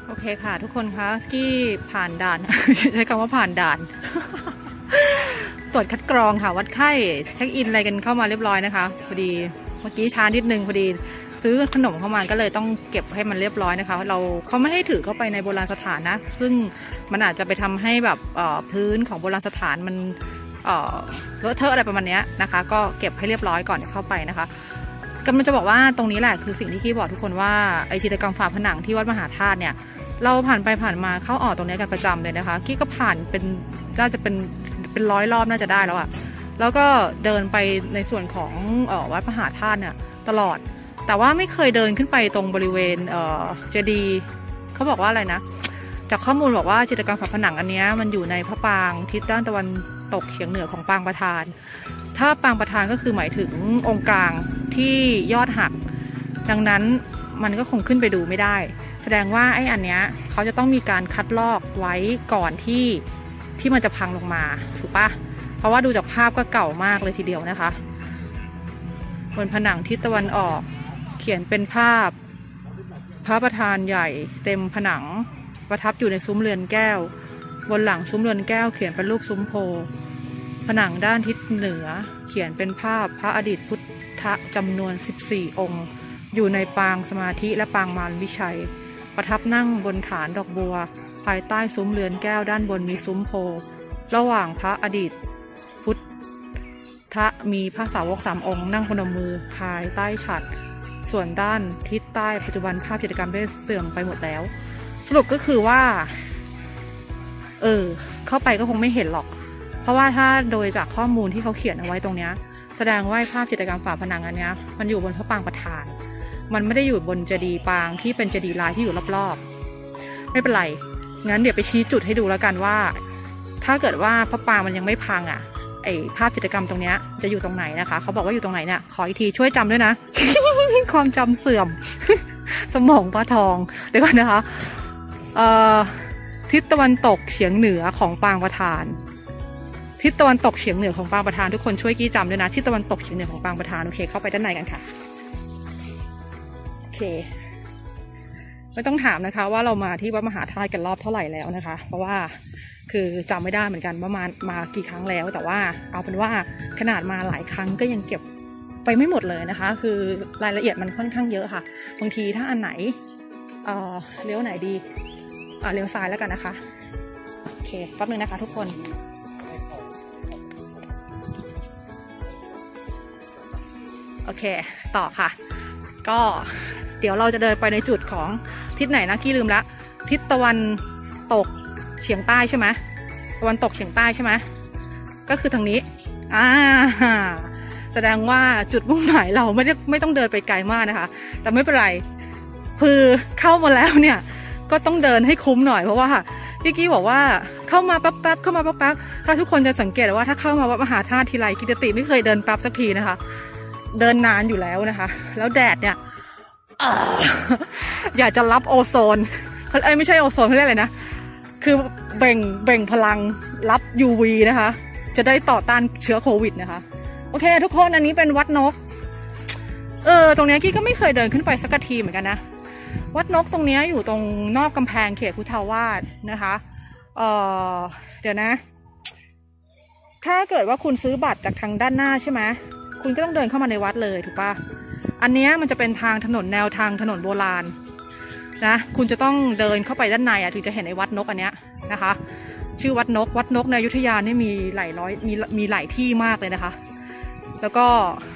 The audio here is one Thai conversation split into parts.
โอเคค่ะทุกคนคะกี้ผ่านด่าน ใช้คำว่าผ่านด่าน ตรวจคัดกรองค่ะวัดไข้เช็คอินอะไรกันเข้ามาเรียบร้อยนะคะพอดีเมื่อกี้ช้านิดนึงพอดีซื้อขนมเข้ามาก็เลยต้องเก็บให้มันเรียบร้อยนะคะเขาไม่ให้ถือเข้าไปในโบราณสถานนะซึ่งมันอาจจะไปทำให้แบบพื้นของโบราณสถานมันเลอะเทอะอะไรประมาณนี้นะคะก็เก็บให้เรียบร้อยก่อนเข้าไปนะคะกำลังจะบอกว่าตรงนี้แหละคือสิ่งที่กี้บอกทุกคนว่าไอจิตรกรรมฝาผนังที่วัดมหาธาตุเนี่ยเราผ่านไปผ่านมาเข้าออกตรงนี้กันประจำเลยนะคะกี้ก็ผ่านเป็นก็จะเป็นร้อยรอบน่าจะได้แล้วอะแล้วก็เดินไปในส่วนของวัดมหาธาตุเนี่ยตลอดแต่ว่าไม่เคยเดินขึ้นไปตรงบริเวณเจดีย์เขาบอกว่าอะไรนะจากข้อมูลบอกว่าจิตรกรรมฝาผนังอันนี้มันอยู่ในพระปรางทิศด้านตะวันตกเฉียงเหนือของปางประธานถ้าปางประธานก็คือหมายถึงองค์กลางที่ยอดหักดังนั้นมันก็คงขึ้นไปดูไม่ได้แสดงว่าไอ้อันเนี้ยเขาจะต้องมีการคัดลอกไว้ก่อนที่มันจะพังลงมาถูกปะเพราะว่าดูจากภาพก็เก่ามากเลยทีเดียวนะคะบนผนังทิศตะวันออกเขียนเป็นภาพพระประธานใหญ่เต็มผนังประทับอยู่ในซุ้มเรือนแก้วบนหลังซุ้มเรือนแก้วเขียนเป็นรูปซุ้มโพผนังด้านทิศเหนือเขียนเป็นภาพพระอดีตพุทธจำนวน14องค์อยู่ในปางสมาธิและปางมารวิชัยประทับนั่งบนฐานดอกบัวภายใต้ซุ้มเรือนแก้วด้านบนมีซุ้มโพระหว่างพระอดีตพุทธมีพระสาวก3องค์นั่งพนมมือภายใต้ฉัตรส่วนด้านทิศใต้ปัจจุบันภาพจิตรกรรมได้เสื่อมไปหมดแล้วสรุปก็คือว่าเข้าไปก็คงไม่เห็นหรอกเพราะว่าถ้าโดยจากข้อมูลที่เขาเขียนเอาไว้ตรงเนี้ยแสดงว่าภาพจิตรกรรมฝาผนังอันเนี้ยมันอยู่บนพระปางประธานมันไม่ได้อยู่บนเจดีย์ปางที่เป็นเจดีย์ลายที่อยู่รอบๆไม่เป็นไรงั้นเดี๋ยวไปชี้จุดให้ดูแล้วกันว่าถ้าเกิดว่าพระปางมันยังไม่พังไอภาพจิตรกรรมตรงเนี้ยจะอยู่ตรงไหนนะคะเขาบอกว่าอยู่ตรงไหนเนี่ยขออีกทีช่วยจำด้วยนะ ความจำเสื่อม สมองปลาทองเดี๋ยวก่อนนะคะทิศตะวันตกเฉียงเหนือของปางประธานทิศตะวันตกเฉียงเหนือของปางประธานทุกคนช่วยกี้จำด้วยนะทิศตะวันตกเฉียงเหนือของปางประธานโอเคเข้าไปด้านในกันค่ะโอเคไม่ต้องถามนะคะว่าเรามาที่วัดมหาธาตุกันรอบเท่าไหร่แล้วนะคะเพราะว่าคือจำไม่ได้เหมือนกันว่ามากี่ครั้งแล้วแต่ว่าเอาเป็นว่าขนาดมาหลายครั้งก็ยังเก็บไปไม่หมดเลยนะคะคือรายละเอียดมันค่อนข้างเยอะค่ะบางทีถ้าอันไหนเลี้ยวไหนดีเลี้ยวซ้ายแล้วกันนะคะโอเคแป๊บนึงนะคะทุกคนโอเคต่อค่ะก็เดี๋ยวเราจะเดินไปในจุดของทิศไหนนะกี้ลืมละทิศตะวันตกเฉียงใต้ใช่ไหมตะวันตกเฉียงใต้ใช่ไหมก็คือทางนี้แสดงว่าจุดมุ่งหมายเราไม่ต้องเดินไปไกลมากนะคะแต่ไม่เป็นไรคือเข้ามาแล้วเนี่ยก็ต้องเดินให้คุ้มหน่อยเพราะว่าพี่กี้บอกว่าเข้ามาแป๊บเข้ามาแป๊บถ้าทุกคนจะสังเกตว่าถ้าเข้ามาวัดมหาธาตุทีไรกิตติไม่เคยเดินแป๊บสักทีนะคะเดินนานอยู่แล้วนะคะแล้วแดดเนี่ยอยากจะรับโอโซนไม่ใช่โอโซนเขาเรียกอะไรนะคือเบ่งพลังรับ UV นะคะจะได้ต่อต้านเชื้อโควิดนะคะโอเคทุกคนอันนี้เป็นวัดนกตรงนี้กี้ก็ไม่เคยเดินขึ้นไปสักทีเหมือนกันนะวัดนกตรงนี้อยู่ตรงนอกกำแพงเขตพุทธาวาสนะคะเดี๋ยวนะถ้าเกิดว่าคุณซื้อบัตรจากทางด้านหน้าใช่ไหมคุณก็ต้องเดินเข้ามาในวัดเลยถูกปะอันนี้มันจะเป็นทางถนนแนวทางถนนโบราณนะคุณจะต้องเดินเข้าไปด้านในถึงจะเห็นไอ้วัดนกอันเนี้ยนะคะชื่อวัดนกในอยุธยานี่มีหลายร้อยมีหลายที่มากเลยนะคะแล้วก็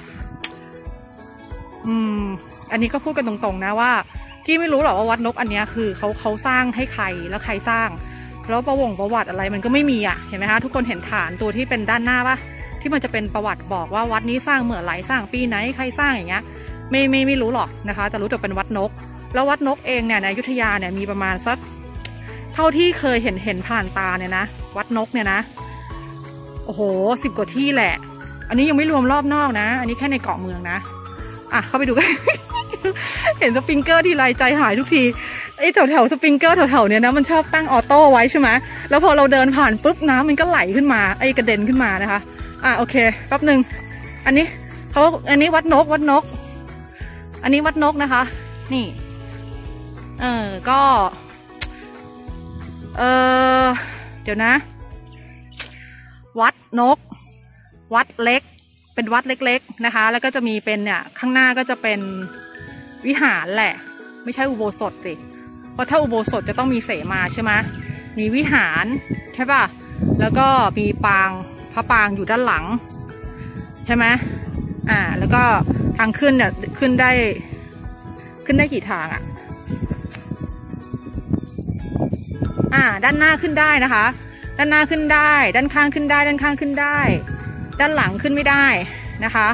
อันนี้ก็พูดกันตรงๆนะว่ากี้ไม่รู้หรอกว่าวัดนกอันเนี้ยคือเขาสร้างให้ใครแล้วใครสร้างแล้วประวัติอะไรมันก็ไม่มีเห็นไหมคะทุกคนเห็นฐานตัวที่เป็นด้านหน้าปะที่มันจะเป็นประวัติบอกว่าวัดนี้สร้างเมื่อไหร่สร้างปีไหนใครสร้างอย่างเงี้ยไม่รู้หรอกนะคะแต่รู้แต่เป็นวัดนกแล้ววัดนกเองเนี่ยในอยุธยาเนี่ยมีประมาณสักเท่าที่เคยเห็นผ่านตาเนี่ยนะวัดนกเนี่ยนะโอ้โห10 กว่าที่แหละอันนี้ยังไม่รวมรอบนอกนะอันนี้แค่ในเกาะเมืองนะเข้าไปดูกัน เห็นสปริงเกอร์ทีไรใจหายทุกทีไอ้แถวสปริงเกอร์แถวๆเนี้ยนะมันชอบตั้งออโต้ไว้ใช่ไหมแล้วพอเราเดินผ่านปุ๊บน้ำมันก็ไหลขึ้นมาไอ้กระเด็นขึ้นมานะคะโอเคแป๊บนึงอันนี้วัดนกอันนี้วัดนกนะคะนี่ก็เออเดี๋ยวนะวัดนกวัดเล็กเป็นวัดเล็กๆนะคะแล้วก็จะมีเป็นเนี่ยข้างหน้าก็จะเป็นวิหารแหละไม่ใช่อุโบสถสิเพราะถ้าอุโบสถจะต้องมีเสมาใช่ไหมมีวิหารใช่ป่ะแล้วก็มีปางพระปางอยู่ด้านหลังใช่ไหมแล้วก็ทางขึ้นเนี่ยขึ้นได้กี่ทางด้านหน้าขึ้นได้นะคะด้านหน้าขึ้นได้ด้านข้างขึ้นได้ด้านข้างขึ้นได้ด้านหลังขึ้นไม่ได้นะคะ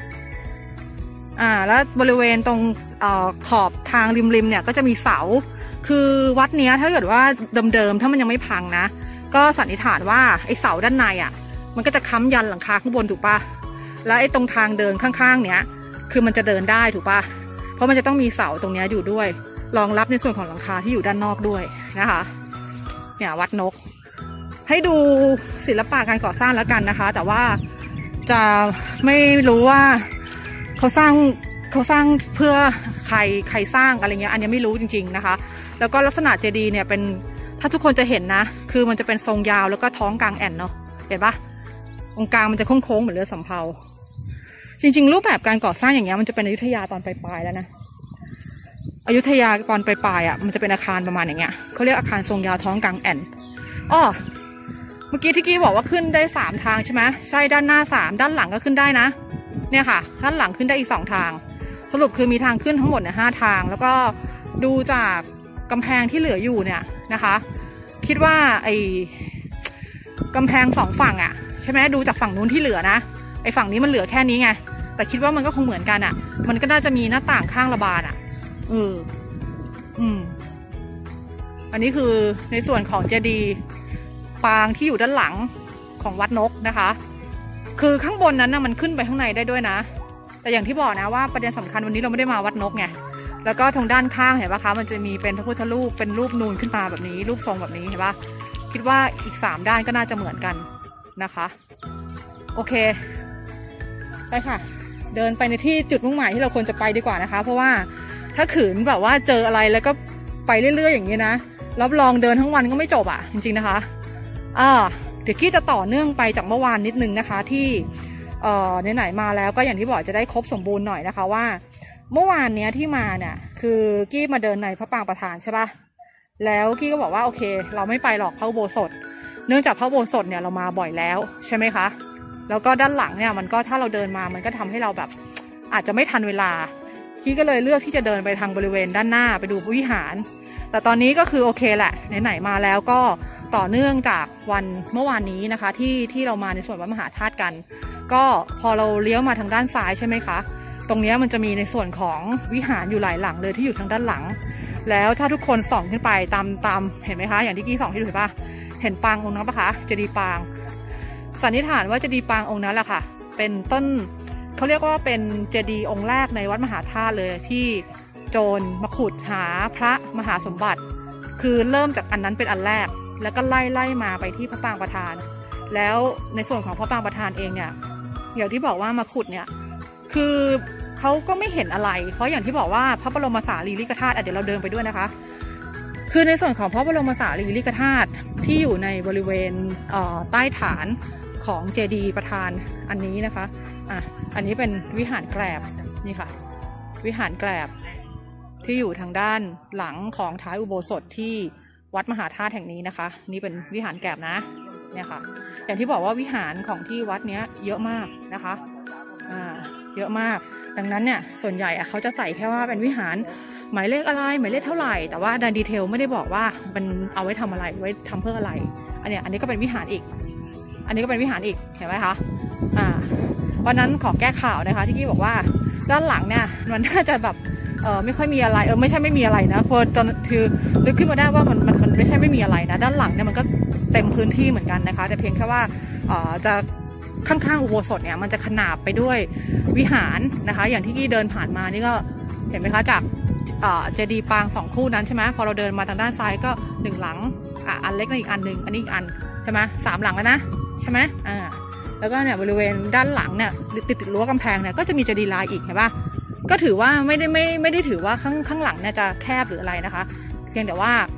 แล้วบริเวณตรงขอบทางริมเนี่ยก็จะมีเสาคือวัดเนี้ยถ้าเกิดว่าเดิมถ้ามันยังไม่พังนะก็สันนิษฐานว่าไอ้เสาด้านในมันก็จะค้ำยันหลังคาข้างบนถูกปะแล้วไอ้ตรงทางเดินข้างๆเนี้ยคือมันจะเดินได้ถูกปะเพราะมันจะต้องมีเสาตรงเนี้ยอยู่ด้วยรองรับในส่วนของหลังคาที่อยู่ด้านนอกด้วยนะคะเนี่ยวัดนกให้ดูศิลปะการก่อสร้างแล้วกันนะคะแต่ว่าจะไม่รู้ว่าเขาสร้างเพื่อใครสร้างอะไรเงี้ยอันนี้ไม่รู้จริงๆนะคะแล้วก็ลักษณะเจดีย์เนี่ยเป็นถ้าทุกคนจะเห็นนะคือมันจะเป็นทรงยาวแล้วก็ท้องกลางแอ่นเนาะเห็นปะตรงกลางมันจะโค้งๆเหมือนเรือสำเภาจริงๆรูปแบบการก่อสร้างอย่างเงี้ยมันจะเป็นอยุธยาตอนปลายๆแล้วนะอยุธยาตอนปลายๆมันจะเป็นอาคารประมาณอย่างเงี้ยเขาเรียกอาคารทรงยาวท้องกลางแอ่นเมื่อกี้ที่กี้บอกว่าขึ้นได้3ทางใช่ไหมใช่ด้านหน้า3ด้านหลังก็ขึ้นได้นะเนี่ยค่ะด้านหลังขึ้นได้อีก2ทางสรุปคือมีทางขึ้นทั้งหมดเนี่ย5ทางแล้วก็ดูจากกำแพงที่เหลืออยู่เนี่ยนะคะคิดว่าไอ้กำแพง2ฝั่งใช่ไหมดูจากฝั่งนู้นที่เหลือนะไอ้ฝั่งนี้มันเหลือแค่นี้ไงแต่คิดว่ามันก็คงเหมือนกันมันก็น่าจะมีหน้าต่างข้างระบายอันนี้คือในส่วนของเจดีย์ปางที่อยู่ด้านหลังของวัดนกนะคะคือข้างบนนั้นมันขึ้นไปข้างในได้ด้วยนะแต่อย่างที่บอกนะว่าประเด็นสำคัญวันนี้เราไม่ได้มาวัดนกไงแล้วก็ทางด้านข้างเห็นปะคะมันจะมีเป็นพระพุทธรูปเป็นรูปนูนขึ้นมาแบบนี้รูปทรงแบบนี้เห็นปะคิดว่าอีก3ด้านก็น่าจะเหมือนกันนะคะโอเคไปค่ะเดินไปในที่จุดมุ่งหมายที่เราควรจะไปดีกว่านะคะเพราะว่าถ้าขืนแบบว่าเจออะไรแล้วก็ไปเรื่อยๆอย่างนี้นะรับรองเดินทั้งวันก็ไม่จบจริงๆนะคะเดี๋ยวกี้จะต่อเนื่องไปจากเมื่อวานนิดนึงนะคะที่ไหนๆมาแล้วก็อย่างที่บอกจะได้ครบสมบูรณ์หน่อยนะคะว่าเมื่อวานเนี้ยที่มาเนี่ยคือกี้มาเดินในพระปางประธานใช่ปะแล้วกี้ก็บอกว่าโอเคเราไม่ไปหรอกพระอุโบสถเนื่องจากพระอุโบสถเนี่ยเรามาบ่อยแล้วใช่ไหมคะแล้วก็ด้านหลังเนี่ยมันก็ถ้าเราเดินมามันก็ทำให้เราแบบอาจจะไม่ทันเวลากี้ก็เลยเลือกที่จะเดินไปทางบริเวณด้านหน้าไปดูวิหารแต่ตอนนี้ก็คือโอเคแหละไหนๆมาแล้วก็ต่อเนื่องจากวันเมื่อวานนี้นะคะที่เรามาในส่วนวัดมหาธาตุกันก็พอเราเลี้ยวมาทางด้านซ้ายใช่ไหมคะตรงนี้มันจะมีในส่วนของวิหารอยู่หลายหลังเลยที่อยู่ทางด้านหลังแล้วถ้าทุกคนส่องขึ้นไปตามเห็นไหมคะอย่างที่กี้ส่องที่ดูเห็นปะเห็นปางองค์นั้นปะคะเจดีย์ปางสันนิษฐานว่าเจดีย์ปางองค์นั้นแหละค่ะเป็นต้นเขาเรียกว่าเป็นเจดีย์องค์แรกในวัดมหาธาตุเลยที่โจรมาขุดหาพระมหาสมบัติคือเริ่มจากอันนั้นเป็นอันแรกแล้วก็ไล่มาไปที่พระปางประธานแล้วในส่วนของพระปางประธานเองเนี่ยอย่างที่บอกว่ามาขุดเนี่ยคือเขาก็ไม่เห็นอะไรเพราะอย่างที่บอกว่าพระบรมสารีริกธาตุเดี๋ยวเราเดินไปด้วยนะคะคือในส่วนของพระบรมสารีริกธาตุที่อยู่ในบริเวณใต้ฐานของเจดีย์ประธานอันนี้นะคะอันนี้เป็นวิหารแกลบนี่ค่ะวิหารแกลบที่อยู่ทางด้านหลังของท้ายอุโบสถที่วัดมหาธาตุแห่งนี้นะคะนี่เป็นวิหารแกลบนะเนี่ยค่ะอย่างที่บอกว่าวิหารของที่วัดเนี้ยเยอะมากนะคะเยอะมากดังนั้นเนี่ยส่วนใหญ่เขาจะใส่แค่ว่าเป็นวิหารหมายเลขอะไรหมายเลขเท่าไหร่แต่ว่าในดีเทลไม่ได้บอกว่ามันเอาไว้ทำอะไรไว้ทำเพื่ออะไรอันนี้ก็เป็นวิหารอีกอันนี้ก็เป็นวิหารอีกเห็นไหมคะวันนั้นขอแก้ข่าวนะคะที่กี้บอกว่าด้านหลังเนี่ยมันน่าจะแบบไม่ค่อยมีอะไรไม่ใช่ไม่มีอะไรนะพอตอนคือนึกขึ้นมาได้ว่ามันไม่ใช่ไม่มีอะไรนะด้านหลังเนี่ยมันก็เต็มพื้นที่เหมือนกันนะคะแต่เพียงแค่ว่าจะข้างๆอุโบสถเนี่ยมันจะขนาบไปด้วยวิหารนะคะอย่างที่กี้เดินผ่านมานี่ก็เห็นไหมคะจากเจดีย์ปาง2คู่นั้นใช่ไหมพอเราเดินมาทางด้านซ้ายก็1หลังอันเล็กอีกอันหนึ่งอันนี้อีกอันใช่ไหม3หลังแล้วนะใช่ไหมแล้วก็เนี่ยบริเวณด้านหลังเนี่ยติดรั้วกำแพงเนี่ยก็จะมีเจดีย์ลายอีกเห็นปะก็ถือว่าไม่ได้ถือว่าข้างหลังเนี่ยจะแคบหรืออะไรนะคะเพียงแต่ว่า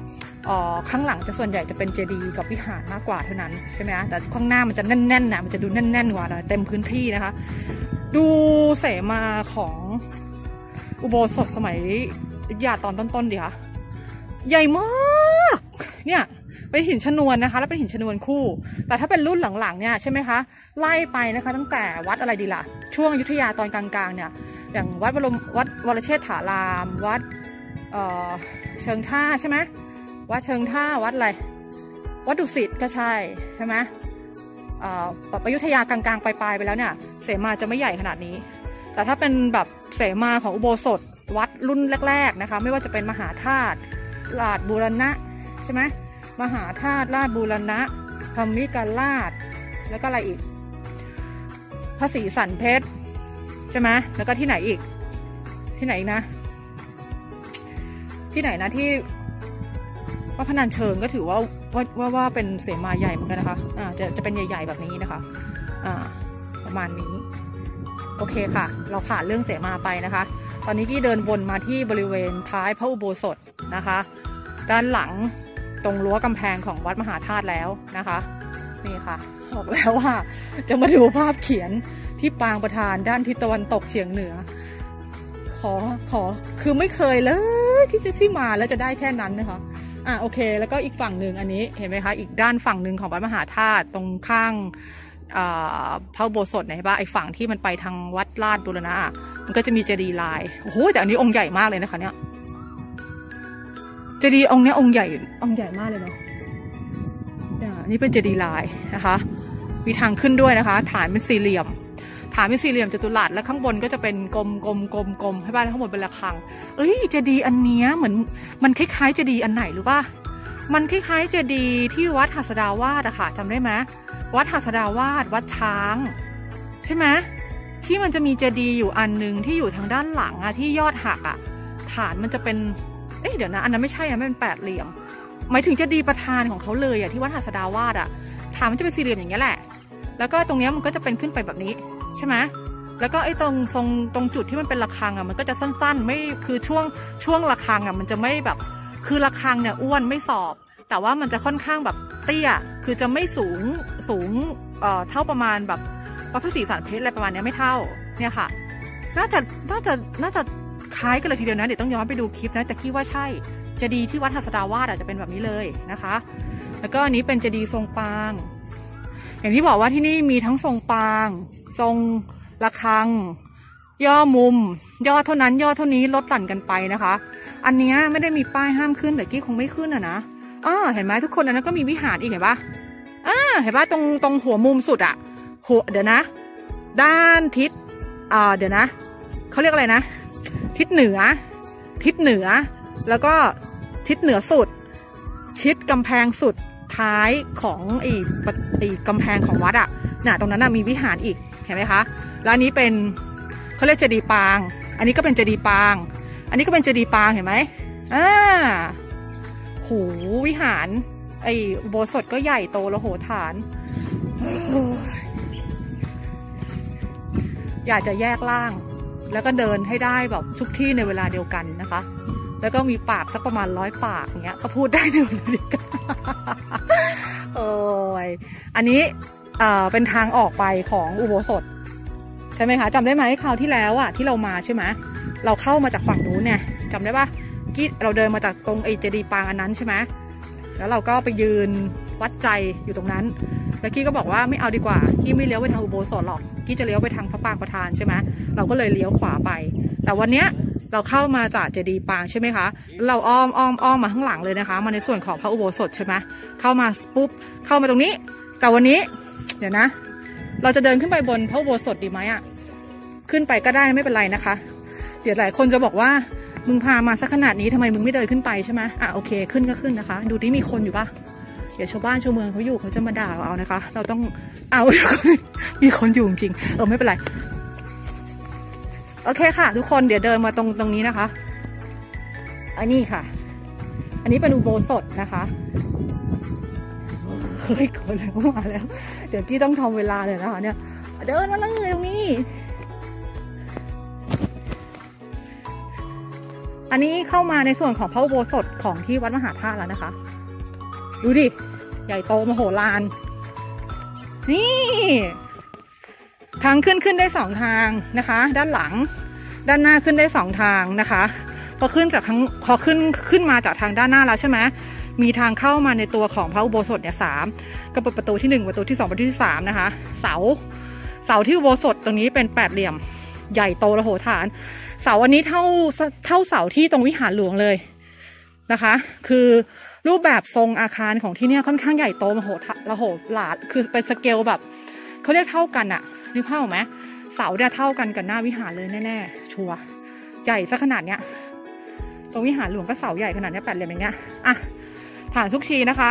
ข้างหลังจะส่วนใหญ่จะเป็นเจดีย์กับวิหารมากกว่าเท่านั้นใช่ไหมแต่ข้างหน้ามันจะแน่นๆนะมันจะดูแน่นๆกว่าเต็มพื้นที่นะคะดูเสมาของอุโบสถสมัยอยุธยาตอนต้นๆดิค่ะใหญ่มากเนี่ยเป็นหินชนวนนะคะแล้วเป็นหินชนวนคู่แต่ถ้าเป็นรุ่นหลังๆเนี่ยใช่ไหมคะไล่ไปนะคะตั้งแต่วัดอะไรดีล่ะช่วงอยุธยาตอนกลางๆเนี่ยอย่างวัดวรเชษฐารามวัดเชิงท่าใช่ไหมวัดเชิงท่าวัดอะไรวัดดุสิตก็ใช่ไหมอยุธยากลางๆปลายๆไปแล้วเนี่ยเสมาจะไม่ใหญ่ขนาดนี้แต่ถ้าเป็นแบบเสมาของอุโบสถวัดรุ่นแรกๆนะคะไม่ว่าจะเป็นมหาธาตุราชบูรณะใช่ไหมมหาธาตุราชบูรณะธรรมิกาลาชแล้วก็อะไรอีกพระศรีสันเพชรใช่ไหมแล้วก็ที่ไหนอีกที่ไหนนะที่วัดพนัญเชิงก็ถือว่าเป็นเสมาใหญ่เหมือนกันนะคะจะเป็นใหญ่ๆแบบนี้นะคะประมาณนี้โอเคค่ะเราผ่านเรื่องเสมาไปนะคะตอนนี้กี้เดินวนมาที่บริเวณท้ายพระอุโบสถนะคะด้านหลังตรงรั้วกำแพงของวัดมหาธาตุแล้วนะคะนี่ค่ะบอกแล้วว่าจะมาดูภาพเขียนที่ปางประธานด้านทิศตะวันตกเฉียงเหนือขอคือไม่เคยเลยที่มาแล้วจะได้แค่นั้นนะคะโอเคแล้วก็อีกฝั่งหนึ่งอันนี้เห็นไหมคะอีกด้านฝั่งหนึ่งของวัดมหาธาตุตรงข้างพระอุโบสถเนี่ยเห็นปะไอ้ฝั่งที่มันไปทางวัดราชบูรณะมันก็จะมีเจดีย์ลายโอ้โหแต่อันนี้องค์ใหญ่มากเลยนะคะเนี่ยเจดีย์องค์นี้องค์ใหญ่มากเลยเนาะนี่เป็นเจดีย์ลายนะคะมีทางขึ้นด้วยนะคะฐานเป็นสี่เหลี่ยมจัตุรัสและข้างบนก็จะเป็นกลมให้บ้านข้างบนเป็นระฆังเจดีย์อันเนี้ยเหมือนมันคล้ายๆเจดีย์อันไหนหรือป่ะมันคล้ายๆเจดีย์ที่วัดหัสดาวาสอะค่ะจำได้ไหมวัดหัสดาวาสวัดช้างใช่ไหมที่มันจะมีเจดีย์อยู่อันนึงที่อยู่ทางด้านหลังอะที่ยอดหักอะฐานมันจะเป็นเดี๋ยวนะอันนั้นไม่ใช่นะมันเป็นแปดเหลี่ยมหมายถึงเจดีย์ประธานของเขาเลยอะที่วัดหัสดาวาสอะฐานมันจะเป็นสี่เหลี่ยมอย่างเงี้ยแหละแล้วก็ตรงเนี้ยมันก็จะเป็นขึ้นไปแบบนี้ใช่ไหมแล้วก็ตรงจุดที่มันเป็นระฆังอ่ะมันก็จะสั้นๆไม่คือช่วงระฆังอ่ะมันจะไม่แบบคือระฆังเนี่ยอ้วนไม่สอบแต่ว่ามันจะค่อนข้างแบบเตี้ยคือจะไม่สูงเท่าประมาณแบบวัดพระศรีสันเพชรอะไรประมาณนี้ไม่เท่าเนี่ยค่ะน่าจะคล้ายกันเลยทีเดียวนะเดี๋ยวต้องย้อนไปดูคลิปนะแต่คิดว่าใช่เจดีย์ที่วัดหัสดาวาสจะเป็นแบบนี้เลยนะคะแล้วก็อันนี้เป็นเจดีย์ทรงปางอย่างที่บอกว่าที่นี่มีทั้งทรงปางทรงระฆังย่อมุมย่อเท่านั้นย่อเท่านี้ลดหลั่นกันไปนะคะอันนี้ไม่ได้มีป้ายห้ามขึ้นแต่กี้คงไม่ขึ้นนะเห็นไหมทุกคนอันนั้นก็มีวิหารอีกเห็นปะเห็นปะตรงหัวมุมสุดอะเดี๋ยวนะด้านทิศเดี๋ยวนะเขาเรียกอะไรนะทิศเหนือแล้วก็ทิศเหนือสุดชิดกำแพงสุดท้ายของไอ้กำแพงของวัดตรงนั้นมีวิหารอีกเห็นไหมคะแล้วอันนี้เป็นเขาเรียกเจดีย์ปางอันนี้ก็เป็นเจดีย์ปางอันนี้ก็เป็นเจดีย์ปางเห็นไหมโหวิหารไอ้อุโบสถก็ใหญ่โตแล้วโหฐานอยากจะแยกล่างแล้วก็เดินให้ได้แบบทุกที่ในเวลาเดียวกันนะคะแล้วก็มีปากสักประมาณ100 ปากอย่างเงี้ยก็พูดได้ในเวลาเดียวกันอันนี้เป็นทางออกไปของอุโบสถใช่ไหมคะจำได้ไหมคราวที่แล้วที่เรามาใช่ไหมเราเข้ามาจากฝั่งนู้นเนี่ยจำได้ปะกี้เราเดินมาจากตรงไอ้เจดีย์ปางอันนั้นใช่ไหมแล้วเราก็ไปยืนวัดใจอยู่ตรงนั้นแล้วกี้ก็บอกว่าไม่เอาดีกว่ากี้ไม่เลี้ยวไปทางอุโบสถหรอกกี้จะเลี้ยวไปทางพระปางประธานใช่ไหมเราก็เลยเลี้ยวขวาไปแต่วันเนี้ยเราเข้ามาจากเจดีย์ปางใช่ไหมคะเราอ้อมมาข้างหลังเลยนะคะมาในส่วนของพระอุโบสถใช่ไหมเข้ามาปุ๊บเข้ามาตรงนี้แต่วันนี้เดี๋ยวนะเราจะเดินขึ้นไปบนพระอุโบสถดีไหมขึ้นไปก็ได้ไม่เป็นไรนะคะเดี๋ยวหลายคนจะบอกว่ามึงพามาสักขนาดนี้ทำไมมึงไม่เดินขึ้นไปใช่ไหมโอเคขึ้นก็ขึ้นนะคะดูที่มีคนอยู่ปะเดี๋ยวชาวบ้านชาวเมืองเขาอยู่เขาจะมาด่าเรานะคะเราต้องมีคนอยู่จริงไม่เป็นไรโอเคค่ะทุกคนเดี๋ยวเดินมาตรงนี้นะคะอันนี้ค่ะอันนี้เป็นอุโบสถนะคะคนแล้วมาแล้วเดี๋ยวกี้ต้องทำเวลาเลยนะคะเนี่ยเดินมาเลยตรงนี้อันนี้เข้ามาในส่วนของพระอุโบสถของที่วัดมหาธาตุแล้วนะคะดูดิใหญ่โตมโหฬารนี่ทางขึ้นได้2ทางนะคะด้านหลังด้านหน้าขึ้นได้2ทางนะคะพอขึ้นมาจากทางด้านหน้าแล้วใช่ไหมมีทางเข้ามาในตัวของพระอุโบสถเนี่ย3ก็เปิดประตูที่1ประตูที่2ประตูที่3นะคะเสาที่อุโบสถตรงนี้เป็น8เหลี่ยมใหญ่โตระโหฐานเสาอันนี้เท่าเสาที่ตรงวิหารหลวงเลยนะคะคือรูปแบบทรงอาคารของที่เนี่ยค่อนข้างใหญ่โตระโหฬารคือเป็นสเกลแบบเขาเรียกเท่ากันอะนึกภาพออกไหมเสาเนี่ยเท่ากันกับหน้าวิหารเลยแน่ๆชัวร์ใหญ่ซะขนาดเนี้ยตรงวิหารหลวงก็เสาใหญ่ขนาดนี้8เหลี่ยมอย่างเงี้ยอ่ะฐานซุกชีนะคะ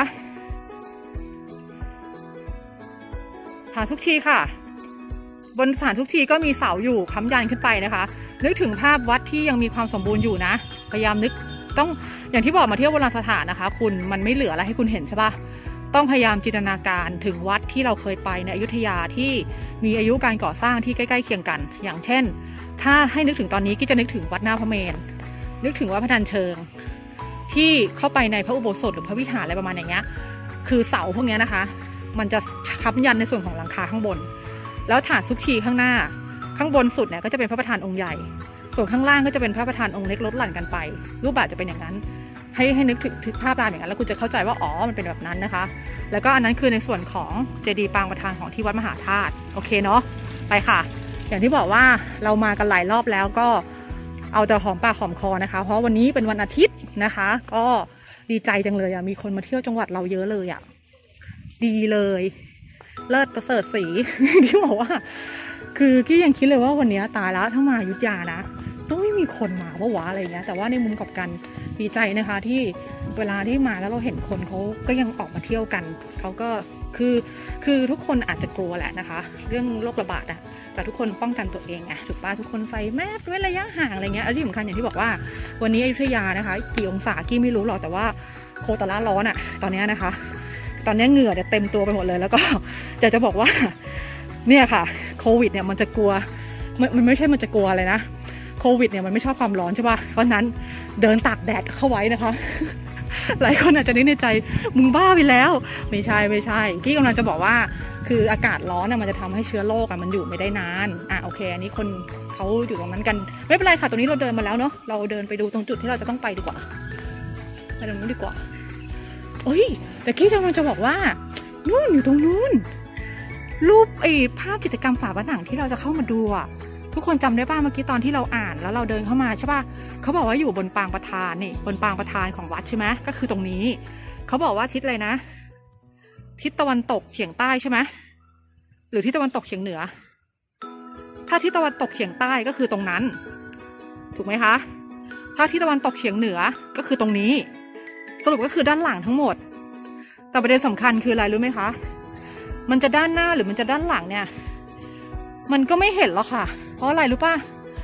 ฐานซุกชีค่ะบนฐานซุกชีก็มีเสาอยู่ค้ำยันขึ้นไปนะคะนึกถึงภาพวัดที่ยังมีความสมบูรณ์อยู่นะพยายามนึกต้องอย่างที่บอกมาเที่ยวโบราณสถานนะคะคุณมันไม่เหลืออะไรให้คุณเห็นใช่ปะต้องพยายามจินตนาการถึงวัดที่เราเคยไปในอยุธยาที่มีอายุการก่อสร้างที่ใกล้ๆเคียงกันอย่างเช่นถ้าให้นึกถึงตอนนี้ก็จะนึกถึงวัดหน้าพระเมรุนึกถึงวัดพระนัญเชิงที่เข้าไปในพระอุโบสถหรือพระวิหารอะไรประมาณอย่างเงี้ยคือเสาพวกนี้นะคะมันจะค้ำยันในส่วนของหลังคาข้างบนแล้วฐานซุกชีข้างหน้าข้างบนสุดเนี่ยก็จะเป็นพระประธานองค์ใหญ่ส่วนข้างล่างก็จะเป็นพระประธานองค์เล็กลดหลั่นกันไปรูปแบบจะเป็นอย่างนั้นให้นึกถึงภาพตามอย่างนั้นแล้วคุณจะเข้าใจว่าอ๋อมันเป็นแบบนั้นนะคะแล้วก็อันนั้นคือในส่วนของเจดีย์ปางประธานของที่วัดมหาธาตุโอเคเนาะไปค่ะอย่างที่บอกว่าเรามากันหลายรอบแล้วก็เอาแต่หอมปากหอมคอนะคะเพราะวันนี้เป็นวันอาทิตย์นะคะก็ดีใจจังเลยมีคนมาเที่ยวจังหวัดเราเยอะเลยดีเลยเลิศประเสริฐศรี ที่บอกว่าคือกี้ยังคิดเลยว่าวันนี้ตายแล้วถ้ามาอยุธยานะต้องไม่มีคนมาเพราะว่าอะไรเงี้ยแต่ว่าในมุมกลับกันดีใจนะคะที่เวลาที่มาแล้วเราเห็นคนเขาก็ยังออกมาเที่ยวกันเขาก็คือทุกคนอาจจะกลัวแหละนะคะเรื่องโรคระบาดแต่ทุกคนป้องกันตัวเองไงถูกป่ะทุกคนใส่แมสเว้นระยะห่างอะไรเงี้ยที่สำคัญอย่างที่บอกว่าวันนี้อยุธยานะคะกี่องศากี้ไม่รู้หรอกแต่ว่าโคตรละร้อนตอนนี้นะคะตอนนี้เหงื่อเต็มตัวไปหมดเลยแล้วก็จะบอกว่าเนี่ยค่ะโควิดเนี่ยมันจะกลัวมันไม่ใช่มันจะกลัวอะไรนะโควิดเนี่ยมันไม่ชอบความร้อนใช่ป่ะเพราะนั้นเดินตากแดดเข้าไว้นะคะ หลายคนอาจจะนึกในใจมึงบ้าไปแล้วไม่ใช่พี่กำลังจะบอกว่าคืออากาศร้อนมันจะทำให้เชื้อโรคมันอยู่ไม่ได้นานโอเคอันนี้คนเขาอยู่ตรงนั้นกันไม่เป็นไรค่ะตรงนี้เราเดินมาแล้วเนาะเราเดินไปดูตรงจุดที่เราจะต้องไปดีกว่าไปตรงนู้นดีกว่าเอ้ยแต่กี้กำลังจะบอกว่านู่นอยู่ตรงนู้นรูปภาพจิตรกรรมฝาผนังที่เราจะเข้ามาดูทุกคนจำได้ป่ะเมื่อกี้ตอนที่เราอ่านแล้วเราเดินเข้ามาใช่ป่ะเขาบอกว่าอยู่บนปางประธานนี่บนปางประธานของวัดใช่ไหมก็คือตรงนี้เขาบอกว่าทิศอะไรนะทิศตะวันตกเฉียงใต้ใช่ไหมหรือทิศตะวันตกเฉียงเหนือถ้าทิศตะวันตกเฉียงใต้ก็คือตรงนั้นถูกไหมคะถ้าทิศตะวันตกเฉียงเหนือก็คือตรงนี้สรุปก็คือด้านหลังทั้งหมดแต่ประเด็นสำคัญคืออะไรรู้ไหมคะมันจะด้านหน้าหรือมันจะด้านหลังเนี่ยมันก็ไม่เห็นหรอกค่ะเพราะอะไรรู้ป่ะ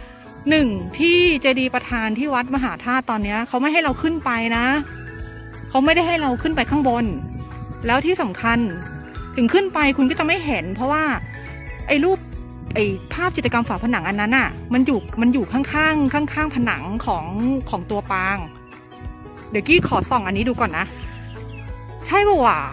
1ที่เจดีย์ประธานที่วัดมหาธาตุตอนนี้เขาไม่ให้เราขึ้นไปนะเขาไม่ได้ให้เราขึ้นไปข้างบนแล้วที่สำคัญถึงขึ้นไปคุณก็จะไม่เห็นเพราะว่ารูปภาพจิตรกรรมฝาผนังอันนั้นมันอยู่ข้างผนังของตัวปางเดี๋ยวกี้ขอส่องอันนี้ดูก่อนนะใช่ป่ะวะ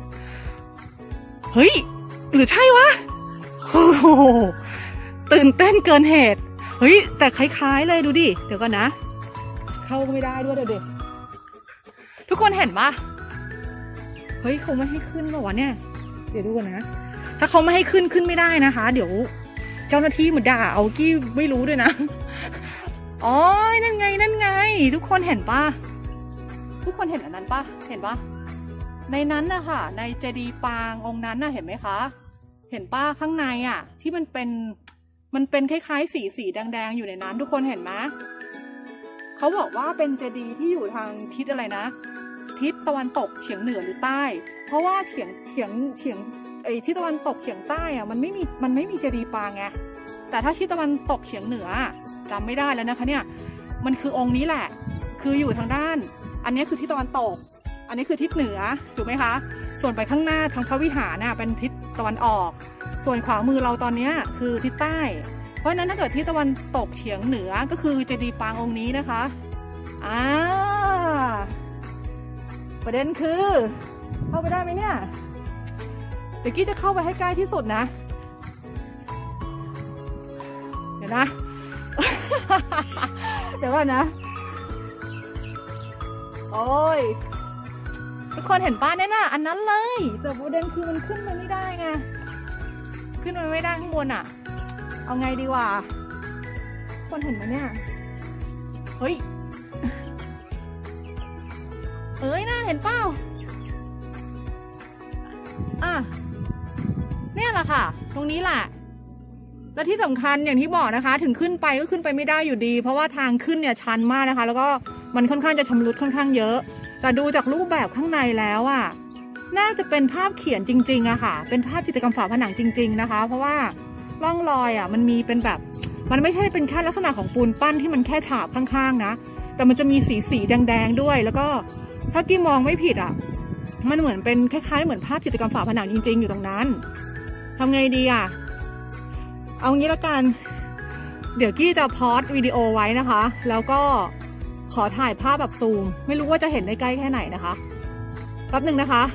เฮ้ยหรือใช่วะโอ้โหตื่นเต้นเกินเหตุเฮ้ยแต่คล้ายๆเลยดูดิเดี๋ยวก่อนนะเข้าไม่ได้ด้วยเดี๋ยวทุกคนเห็นปะเฮ้ยเขาไม่ให้ขึ้นป่ะวะเนี่ยเดี๋ยวดูก่อนนะถ้าเขาไม่ให้ขึ้นไม่ได้นะคะเดี๋ยวเจ้าหน้าที่มาด่าเอากี้ไม่รู้ด้วยนะอ๋อนั่นไงทุกคนเห็นปะทุกคนเห็นอันนั้นปะเห็นปะในนั้นนะคะในเจดีย์ปางองค์นั้นเห็นไหมคะเห็นป้าข้างในที่มันเป็นคล้ายๆสีแดงๆอยู่ในนั้นทุกคนเห็นไหมเขาบอกว่าเป็นเจดีย์ที่อยู่ทางทิศอะไรนะทิศตะวันตกเฉียงเหนือหรือใต้เพราะว่าเฉียงทิศตะวันตกเฉียงใต้มันไม่มีเจดีย์ปางไงแต่ถ้าทิศตะวันตกเฉียงเหนือจำไม่ได้แล้วนะคะเนี่ยมันคือองค์นี้แหละคืออยู่ทางด้านอันนี้คือทิศตะวันตกอันนี้คือทิศเหนือถูกไหมคะส่วนไปข้างหน้าทางพระวิหารเป็นทิศตะวันออกส่วนขวามือเราตอนนี้คือทิศใต้เพราะฉะนั้นถ้าเกิดทิศตะวันตกเฉียงเหนือก็คือเจดีย์ปางองค์นี้นะคะประเด็นคือเข้าไปได้ไหมเนี่ยเดี๋ยวกี้จะเข้าไปให้ใกล้ที่สุดนะเดี๋ยวนะ เดี๋ยวก่อนนะโอ้ยทุกคนเห็นป้าเนี่ยนะอันนั้นเลยแต่ประเด็นคือมันขึ้นมาไม่ได้ไงขึ้นมาไม่ได้ข้างบนอ่ะเอาไงดีวะคนเห็นไหมเนี่ยเฮ้ยน่าเห็นเปล่าเนี่ยแหละค่ะตรงนี้แหละและที่สำคัญอย่างที่บอกนะคะถึงขึ้นไปก็ขึ้นไปไม่ได้อยู่ดีเพราะว่าทางขึ้นเนี่ยชันมากนะคะแล้วก็มันค่อนข้างจะชำรุดค่อนข้างเยอะแต่ดูจากรูปแบบข้างในแล้วอ่ะน่าจะเป็นภาพเขียนจริงๆอะค่ะเป็นภาพจิตรกรรมฝาผนังจริงๆนะคะเพราะว่าร่องรอยอ่ะมันมีเป็นแบบมันไม่ใช่เป็นแค่ลักษณะของปูนปั้นที่มันแค่ฉาบข้างๆนะแต่มันจะมีสีแดงๆด้วยแล้วก็ถ้ากี้มองไม่ผิดอ่ะมันเหมือนเป็นคล้ายๆเหมือนภาพจิตรกรรมฝาผนังจริงๆอยู่ตรงนั้นทำไงดีอ่ะเอางี้ละกันเดี๋ยวกี้จะพอสวิดีโอไว้นะคะแล้วก็ขอถ่ายภาพแบบซูมไม่รู้ว่าจะเห็นได้ใกล้แค่ไหนนะคะแป๊บหนึ่งนะคะ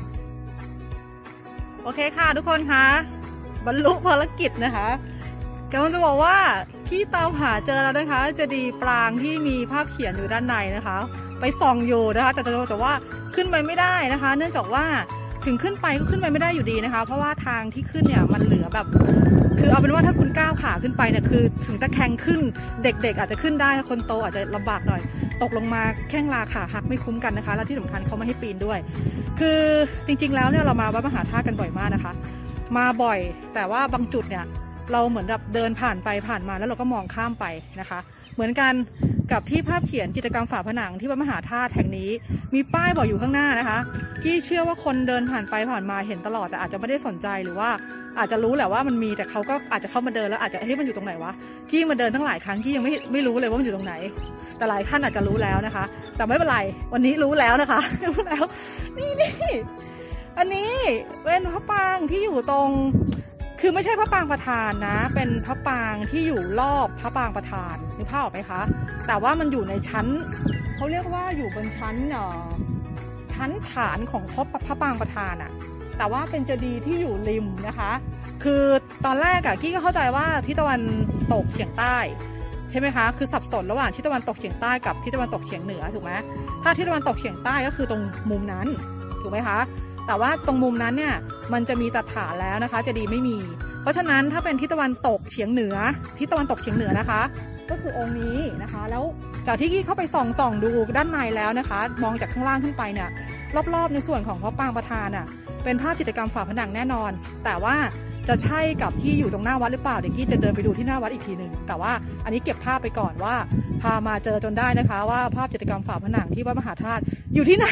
โอเคค่ะทุกคนคะบรรลุภารกิจนะคะกำลังจะบอกว่าพี่ตามหาเจอแล้วนะคะจะดีปรางที่มีภาพเขียนอยู่ด้านในนะคะไปส่องอยู่นะคะแต่ว่าขึ้นไปไม่ได้นะคะเนื่องจากว่าถึงขึ้นไปก็ขึ้นไปไม่ได้อยู่ดีนะคะเพราะว่าทางที่ขึ้นเนี่ยมันเหลือแบบคือเอาเป็นว่าถ้าคุณก้าวขาขึ้นไปเนี่ยคือถึงตะแคงขึ้นเด็กๆอาจจะขึ้นได้คนโตอาจจะลำบากหน่อยตกลงมาแข้งลาขาหักไม่คุ้มกันนะคะและที่สำคัญเขาไม่ให้ปีนด้วยคือจริงๆแล้วเนี่ยเรามาวัดมหาธาตุกันบ่อยมากนะคะมาบ่อยแต่ว่าบางจุดเนี่ยเราเหมือนแบบเดินผ่านไปผ่านมาแล้วเราก็มองข้ามไปนะคะเหมือนกันกับที่ภาพเขียนจิตรกรรมฝาผนังที่วัดมหาธาตุแห่งนี้มีป้ายบอกอยู่ข้างหน้านะคะกี้เชื่อว่าคนเดินผ่านไปผ่านมาเห็นตลอดแต่อาจจะไม่ได้สนใจหรือว่าอาจจะรู้แหละว่ามันมีแต่เขาก็อาจจะเข้ามาเดินแล้วอาจจะมันอยู่ตรงไหนวะกี้มาเดินทั้งหลายครั้งกี้ยังไม่รู้เลยว่ามันอยู่ตรงไหนแต่หลายท่านอาจจะรู้แล้วนะคะแต่ไม่เป็นไรวันนี้รู้แล้วนะคะรู้แล้วนี่อันนี้เป็นพระปรางที่อยู่ตรงคือไม่ใช่พระปรางประธานนะเป็นพระปรางที่อยู่รอบพระปรางประธานนึกภาพออกไหมคะแต่ว่ามันอยู่ในชั้นเขาเรียกว่าอยู่บนชั้นฐานของพระปรางประธานอะแต่ว่าเป็นเจดีย์ที่อยู่ริมนะคะคือตอนแรกอะกี้ก็เข้าใจว่าทิศตะวันตกเฉียงใต้ใช่ไหมคะคือสับสนระหว่างทิศตะวันตกเฉียงใต้กับทิศตะวันตกเฉียงเหนือถูกไหมถ้าทิศตะวันตกเฉียงใต้ก็คือตรงมุมนั้นถูกไหมคะแต่ว่าตรงมุมนั้นเนี่ยมันจะมีตาฐานแล้วนะคะเจดีย์ไม่มีเพราะฉะนั้นถ้าเป็นทิศตะวันตกเฉียงเหนือทิศตะวันตกเฉียงเหนือนะคะก็คือองค์นี้นะคะแล้วจากที่กี้เข้าไปส่องดูด้านในแล้วนะคะมองจากข้างล่างขึ้นไปเนี่ยรอบๆในส่วนของพระปรางประธานอ่ะเป็นภาพจิตรกรรมฝาผนังแน่นอนแต่ว่าจะใช่กับที่อยู่ตรงหน้าวัดหรือเปล่าเดี๋ยวกี้จะเดินไปดูที่หน้าวัดอีกทีหนึ่งแต่ว่าอันนี้เก็บภาพไปก่อนว่าพามาเจอจนได้นะคะว่าภาพจิตรกรรมฝาผนังที่วัดมหาธาตุอยู่ที่ไหน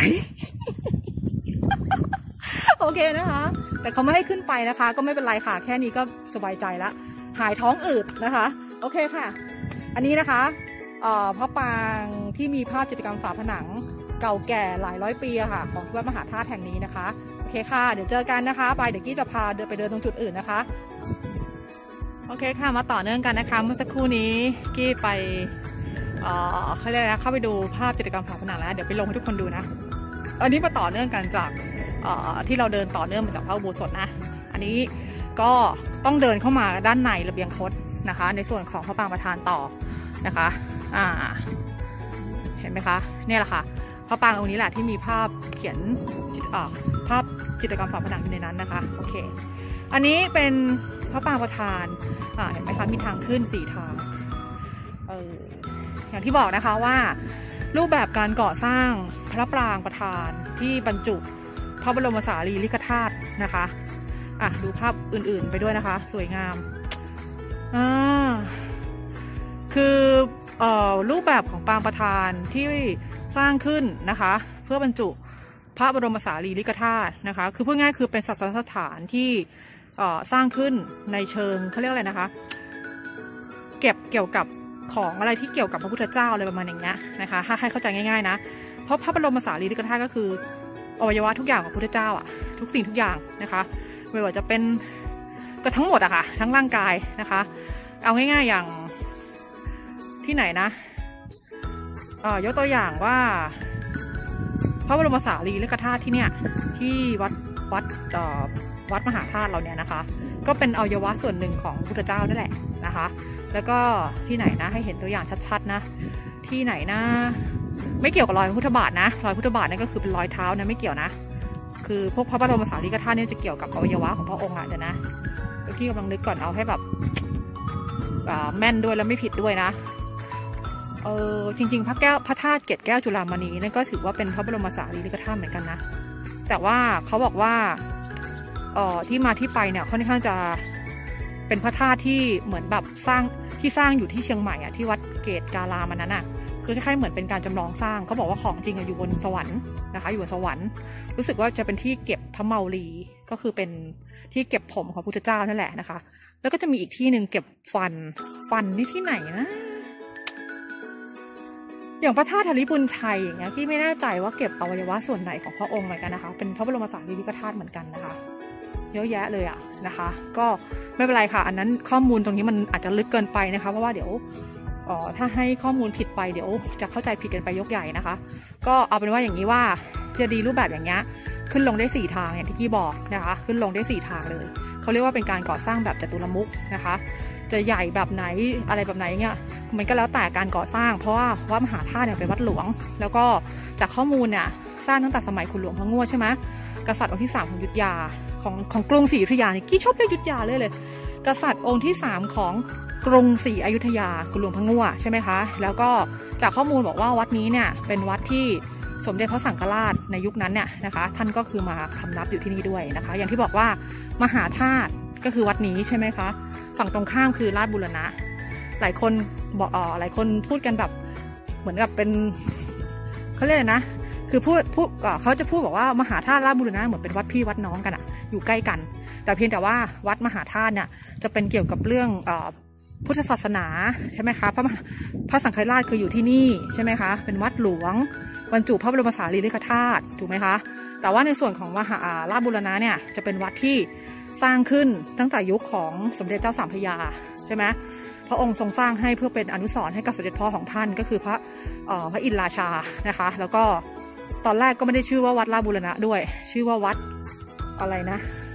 โอเคนะคะแต่เขาไม่ให้ขึ้นไปนะคะก็ไม่เป็นไรค่ะแค่นี้ก็สบายใจละหายท้องอืดนะคะโอเคค่ะอันนี้นะคะพระปรางที่มีภาพจิตรกรรมฝาผนังเก่าแก่หลายร้อยปีอะค่ะของที่วัดมหาธาตุแห่งนี้นะคะโอเคค่ะเดี๋ยวเจอกันนะคะไปเดี๋ยวกี้จะพาเดินไปเดินตรงจุดอื่นนะคะโอเคค่ะมาต่อเนื่องกันนะคะเมื่อสักครู่นี้กี้ไปเขาเรียกนะเข้าไปดูภาพจิตรกรรมฝาผนังแล้วเดี๋ยวไปลงให้ทุกคนดูนะอันนี้มาต่อเนื่องกันจากที่เราเดินต่อเนื่องมาจากพระอุโบสถนะอันนี้ก็ต้องเดินเข้ามาด้านในระเบียงคดนะคะในส่วนของพระปรางประธานต่อนะคะเห็นไหมคะเนี่ยแหละค่ะพระปรางองค์นี้แหละที่มีภาพเขียนภาพจิตรกรรมฝาผนังอยู่ในนั้นนะคะโอเคอันนี้เป็นพระปรางประธานเห็นไหมคะมีทางขึ้น4ทางอย่างที่บอกนะคะว่ารูปแบบการก่อสร้างพระปรางประธานที่บรรจุพระบรมสารีริกธาตุนะคะดูภาพอื่นๆไปด้วยนะคะสวยงามคือรูปแบบของปรางประธานที่สร้างขึ้นนะคะเพื่อบรรจุพระบรมสารีริกธาตุนะคะคือพูดง่ายคือเป็นศาสนสถานที่สร้างขึ้นในเชิงเขาเรียกอะไรนะคะเก็บเกี่ยวกับของอะไรที่เกี่ยวกับพระพุทธเจ้าอะไรประมาณอย่างเงี้ยนะคะให้เข้าใจง่ายๆนะเพราะพระบรมสารีริกธาตุก็คืออวัยวะทุกอย่างของพระพุทธเจ้าอ่ะทุกสิ่งทุกอย่างนะคะไม่ว่าจะเป็นก็ทั้งหมดอะค่ะทั้งร่างกายนะคะเอาง่ายๆอย่างที่ไหนนะยกตัวอย่างว่าพระบรมสารีริกธาตุที่เนี่ยที่วัดมหาธาตุเราเนี่ยนะคะก็เป็นอวัยวะส่วนหนึ่งของพุทธเจ้านั่นแหละนะคะแล้วก็ที่ไหนนะให้เห็นตัวอย่างชัดๆนะที่ไหนนะไม่เกี่ยวกับรอยพุทธบาทนะรอยพุทธบาทนั่นก็คือเป็นรอยเท้านะไม่เกี่ยวนะคือพวกพระบรมสารีริกธาตุเนี่ยจะเกี่ยวกับอวัยวะของพระองค์อ่ะเดี๋ยวนะพี่กำลังนึกก่อนเอาให้แบบแม่นด้วยแล้วไม่ผิดด้วยนะจริงๆพระธาตุเกศแก้วจุฬามณีนั่นก็ถือว่าเป็นพระบรมสารีริกธาตุเหมือนกันนะแต่ว่าเขาบอกว่าที่มาที่ไปเนี่ยค่อนข้างจะเป็นพระธาตุที่เหมือนแบบสร้างอยู่ที่เชียงใหม่อ่ะที่วัดเกศกาลามันนั้นอ่ะคือคล้ายๆเหมือนเป็นการจำลองสร้างเขาบอกว่าของจริงอยู่บนสวรรค์นะคะอยู่บนสวรรค์รู้สึกว่าจะเป็นที่เก็บพระเมาลีก็คือเป็นที่เก็บผมของพุทธเจ้านั่นแหละนะคะแล้วก็จะมีอีกที่หนึ่งเก็บฟันนี่ที่ไหนนะอย่างพระธาตุธริพุนชัยอย่างเงี้ยที่ไม่แน่ใจว่าเก็บอวัยวะส่วนไหนของพระองค์เหมือนกันนะคะเป็นพระบรมสารีริกธาตุเหมือนกันนะคะเยอะแยะเลยอะนะคะก็ไม่เป็นไรค่ะอันนั้นข้อมูลตรงนี้มันอาจจะลึกเกินไปนะคะเพราะว่าเดี๋ยวถ้าให้ข้อมูลผิดไปเดี๋ยวจะเข้าใจผิดกันไปยกใหญ่นะคะก็เอาเป็นว่าอย่างนี้ว่าจะดีรูปแบบอย่างเงี้ยขึ้นลงได้4ทางอย่างที่กี้บอกนะคะขึ้นลงได้4ทางเลยเขาเรียกว่าเป็นการก่อสร้างแบบจตุรมุขนะคะจะใหญ่แบบไหนอะไรแบบไหนเงี้ยมันก็แล้วแต่การก่อสร้างเพราะว่าวัดมหาธาตุเนี่ยเป็นวัดหลวงแล้วก็จากข้อมูลเนี่ยสร้างตั้งแต่สมัยคุณหลวงพระงวดใช่ไหมกษัตริย์องค์ที่3ของอยุธยาของกรุงศรีอยุธยานี่กี้ชอบเรียกอยุธยาเลยกษัตริย์องค์ที่3ของกรุงศรีอยุธยาคุณหลวงพระงวดใช่ไหมคะแล้วก็จากข้อมูลบอกว่าวัดนี้เนี่ยเป็นวัดที่สมเด็จพระสังฆราชในยุคนั้นเนี่ยนะคะท่านก็คือมาพำนักอยู่ที่นี่ด้วยนะคะอย่างที่บอกว่ามหาธาตุก็คือวัดนี้ใช่ไหมคะฝั่งตรงข้ามคือราชบูรณะหลายคนบอกหลายคนพูดกันแบบเหมือนกับเป็นเขาเรียกอะไรนะคือพูดเขาจะพูดบอกว่ามหาธาตุราชบูรณะเหมือนเป็นวัดพี่วัดน้องกันอะอยู่ใกล้กันแต่เพียงแต่ว่าวัดมหาธาตุเนี่ยจะเป็นเกี่ยวกับเรื่องพุทธศาสนาใช่ไหมคะพระสังฆราชคืออยู่ที่นี่ใช่ไหมคะเป็นวัดหลวงบรรจุพระบรมสารีริกธาตุถูกไหมคะแต่ว่าในส่วนของราชบูรณะเนี่ยจะเป็นวัดที่สร้างขึ้นตั้งแต่ยุคของสมเด็จเจ้าสามพระยาใช่ไหมพระองค์ทรงสร้างให้เพื่อเป็นอนุสรณ์ให้กับสมเด็จพ่อของท่านก็คือพระอินทร์ราชานะคะแล้วก็ตอนแรกก็ไม่ได้ชื่อว่าวัดราชบูรณะด้วยชื่อว่าวัดอะไรนะ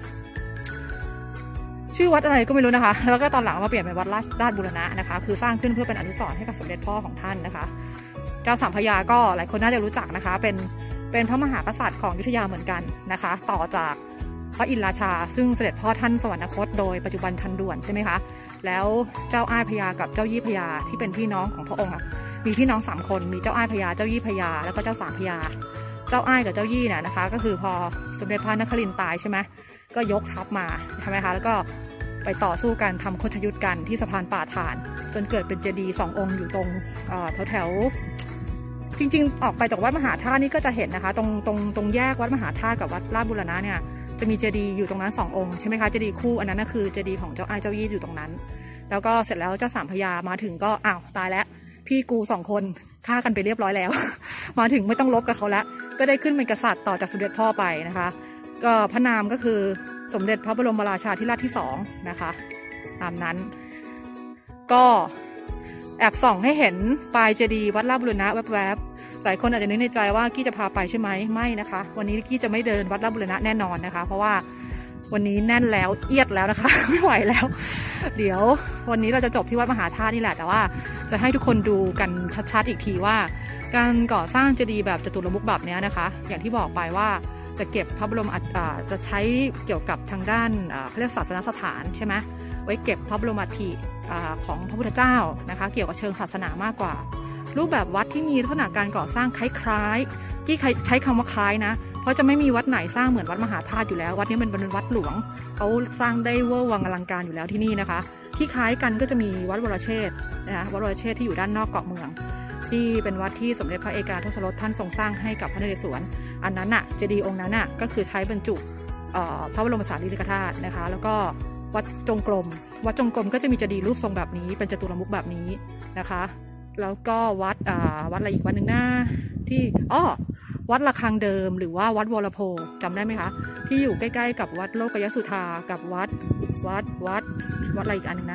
ชื่อวัดอะไรก็ไม่รู้นะคะแล้วก็ตอนหลังมาเปลี่ยนเป็นวัดราชบูรณะนะคะคือสร้างขึ้นเพื่อเป็นอนุสรณ์ให้กับสมเด็จพ่อของท่านนะคะเจ้าสามพระยาก็หลายคนน่าจะรู้จักนะคะเป็นพระมหากษัตริย์ของอยุธยาเหมือนกันนะคะต่อจากพระอินทร์ราชาซึ่งเสด็จพ่อท่านสวรรคตโดยปัจจุบันทันด่วนใช่ไหมคะแล้วเจ้าอ้ายพญากับเจ้ายี่พญาที่เป็นพี่น้องของพระองค์มีพี่น้อง3คนมีเจ้าอ้ายพญาเจ้ายี่พญาแล้วก็เจ้าสามพญาเจ้าอ้ายกับเจ้ายี่เนี่ยนะคะก็คือพอสมเด็จพระนครินทร์ตายใช่ไหมก็ยกทัพมาใช่ไหมคะแล้วก็ไปต่อสู้กันทำโคชยุทธกันที่สะพานป่าฐานจนเกิดเป็นเจดีย์2 องค์อยู่ตรงแถวจริงๆออกไปจากวัดมหาธาตุนี่ก็จะเห็นนะคะตรงแยกวัดมหาธาตุกับวัดราชบูรณะเนี่ยจะมีเจดีย์อยู่ตรงนั้น2 องค์ใช่ไหมคะเจดีย์คู่อันนั้นก็คือเจดีย์ของเจ้าอ้ายเจ้ายี่อยู่ตรงนั้นแล้วก็เสร็จแล้วเจ้าสามพญามาถึงก็อ้าวตายแล้วพี่กู2 คนฆ่ากันไปเรียบร้อยแล้ว มาถึงไม่ต้องลบกับเขาแล้วก็ได้ขึ้นเป็นกษัตริย์ต่อจากสมเด็จพ่อไปนะคะก็พระนามก็คือสมเด็จพระบรมราชาธิราชที่2นะคะตามนั้นก็แอบส่องให้เห็นปลายเจดีย์วัดราชบูรณะแวบๆหลายคนอาจจะนึกในใจว่ากี้จะพาไปใช่ไหมไม่นะคะวันนี้กี้จะไม่เดินวัดราชบูรณะแน่นอนนะคะเพราะว่าวันนี้แน่นแล้วเอียดแล้วนะคะ ไม่ไหวแล้วเดี๋ยววันนี้เราจะจบที่วัดมหาธาตุนี่แหละแต่ว่าจะให้ทุกคนดูกันชัดๆอีกทีว่าการก่อสร้างเจดีย์แบบจตุรมุขแบบนี้นะคะอย่างที่บอกไปว่าจะเก็บพระบรมจะใช้เกี่ยวกับทางด้านเขาเรียกศาสนสถานใช่ไหมไว้เก็บพระบรมอัฐิของพระพุทธเจ้านะคะเกี่ยวกับเชิงศาสนามากกว่ารูปแบบวัดที่มีลักษณะการก่อสร้างคล้ายๆที่ใช้คำว่าคล้ายนะเพราะจะไม่มีวัดไหนสร้างเหมือนวัดมหาธาตุอยู่แล้ววัดนี้เป็นวัดหลวงเขาสร้างได้เวอร์วังอลังการอยู่แล้วที่นี่นะคะที่คล้ายกันก็จะมีวัดวรเชษฐ์นะคะวัดวรเชษฐ์ที่อยู่ด้านนอกเกาะเมืองที่เป็นวัดที่สมเด็จพระเอกาทศรสท่านทรงสร้างให้กับพระนเรศวรอันนั้นน่ะเจดีย์องค์นั้นน่ะก็คือใช้บรรจุพระบรมสารีริกธาตุนะคะแล้วก็วัดจงกรมก็จะมีเจดีย์รูปทรงแบบนี้เป็นจตุรมุขแบบนี้นะคะแล้วก็วัดอะไรอีกวัดหนึ่งหน้าที่วัดระฆังเดิมหรือว่าวัดวรโพจำได้ไหมคะที่อยู่ใกล้ๆกับวัดโลกยสุธากับวัดอะไรอีกอันนึงนะ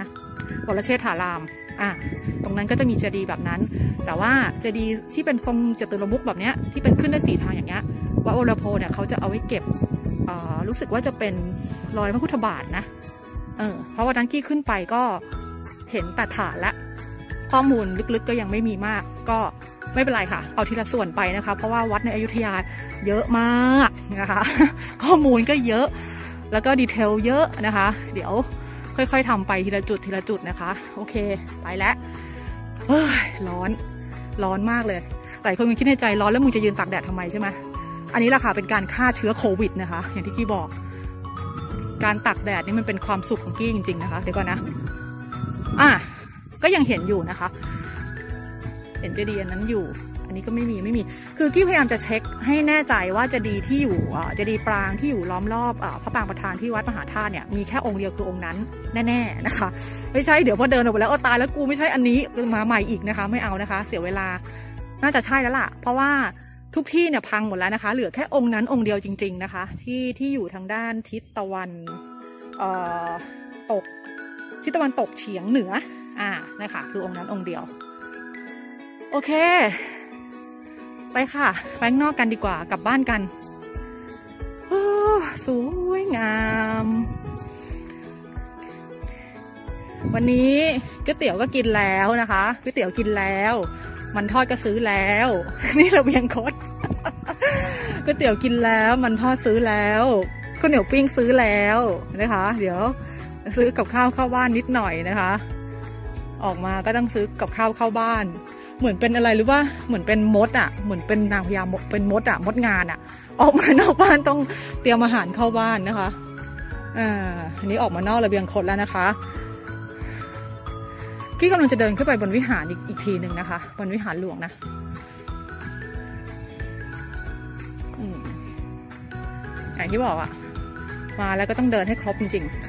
วรเชษฐารามตรงนั้นก็จะมีเจดีย์แบบนั้นแต่ว่าเจดีย์ที่เป็นทรงจตุรมุขแบบเนี้ยที่เป็นขึ้นได้4 ทางอย่างเงี้ยวัดโอระโพเนี่ยเขาจะเอาไว้เก็บรู้สึกว่าจะเป็นรอยพระพุทธบาทนะเพราะว่านั้นกี้ขึ้นไปก็เห็นแต่ฐานละข้อมูลลึกๆก็ยังไม่มีมากก็ไม่เป็นไรค่ะเอาทีละส่วนไปนะคะเพราะว่าวัดในอยุธยาเยอะมากนะคะข้อมูลก็เยอะแล้วก็ดีเทลเยอะนะคะเดี๋ยวค่อยๆทำไปทีละจุดนะคะโอเคไปแล้วร้อนมากเลยหลายคนคิดในใจร้อนแล้วมึงจะยืนตากแดดทำไมใช่ไหมอันนี้แหละค่ะเป็นการฆ่าเชื้อโควิดนะคะอย่างที่กี้บอกการตากแดดนี่มันเป็นความสุขของกี้จริงๆนะคะเดี๋ยวก่อนนะก็ยังเห็นอยู่นะคะเห็นเจดีย์นั้นอยู่อันนี้ก็ไม่มีคือกี้พยายามจะเช็คให้แน่ใจว่าเจดีย์ที่อยู่เจดีย์ปรางที่อยู่ล้อมรอบพระปรางประธานที่วัดมหาธาตุเนี่ยมีแค่องค์เดียวคือองค์นั้นแน่ๆนะคะไม่ใช่เดี๋ยวพอเดินออกไปแล้วตายแล้วกูไม่ใช่อันนี้มาใหม่อีกนะคะไม่เอานะคะเสียเวลาน่าจะใช่แล้วล่ะเพราะว่าทุกที่เนี่ยพังหมดแล้วนะคะเหลือแค่องค์นั้นองค์เดียวจริงๆนะคะที่อยู่ทางด้านทิศตะวันตกเฉียงเหนือนะคะคือองค์นั้นองค์เดียวโอเคไปค่ะไปข้างนอกกันดีกว่ากลับบ้านกันสวยงามวันนี้ก๋วยเตี๋ยวก็กินแล้วนะคะก๋วยเตี๋ยวกินแล้วมันทอดก็ซื้อแล้วนี่ระเบียงคดก๋วยเตี๋ยวกินแล้วมันทอดซื้อแล้วข้าวเหนียวปิ้งซื้อแล้วนะคะเดี๋ยวซื้อกับข้าวเข้าบ้านนิดหน่อยนะคะออกมาก็ต้องซื้อกับข้าวเข้าบ้านเหมือนเป็นอะไรหรือว่าเหมือนเป็นมดเหมือนเป็นนางพญามดเป็นมดมดงานออกมานอกบ้านต้องเตรียมอาหารเข้าบ้านนะคะอันนี้ออกมานอกระเบียงคดแล้วนะคะกี้กำลังจะเดินขึ้นไปบนวิหารอีกทีหนึ่งนะคะบนวิหารหลวงนะอย่างที่บอกมาแล้วก็ต้องเดินให้ครบจริงๆ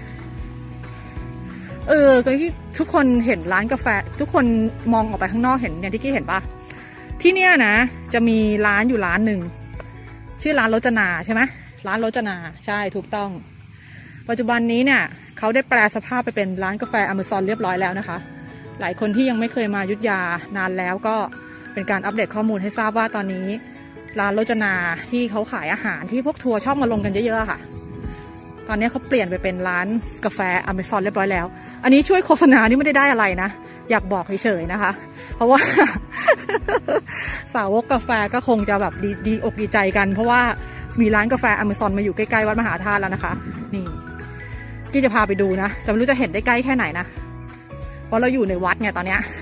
ก็ที่ทุกคนเห็นร้านกาแฟทุกคนมองออกไปข้างนอกเห็นเนี่ยที่กี้เห็นปะที่เนี่ยนะจะมีร้านอยู่ร้านหนึ่งชื่อร้านรจนาใช่ไหมร้านรจนาใช่ถูกต้องปัจจุบันนี้เนี่ยเขาได้แปลสภาพไปเป็นร้านกาแฟอเมซอนเรียบร้อยแล้วนะคะหลายคนที่ยังไม่เคยมาอยุธยานานแล้วก็เป็นการอัปเดตข้อมูลให้ทราบว่าตอนนี้ร้านรจนาที่เขาขายอาหารที่พวกทัวร์ชอบมาลงกันเยอะๆค่ะตอนนี้เขาเปลี่ยนไปเป็นร้านกาแฟอเมซอนเรียบร้อยแล้วอันนี้ช่วยโฆษณานี่ไม่ได้อะไรนะอยากบอกเฉยๆนะคะเพราะว่า สาวกกาแฟก็คงจะแบบดีอกดีใจกันเพราะว่ามีร้านกาแฟอเมซอนมาอยู่ใกล้ๆวัดมหาธาตุแล้วนะคะนี่ที่จะพาไปดูนะแต่ไม่รู้จะเห็นได้ใกล้แค่ไหนนะเพราะเราอยู่ในวัดไงตอนเนี้ย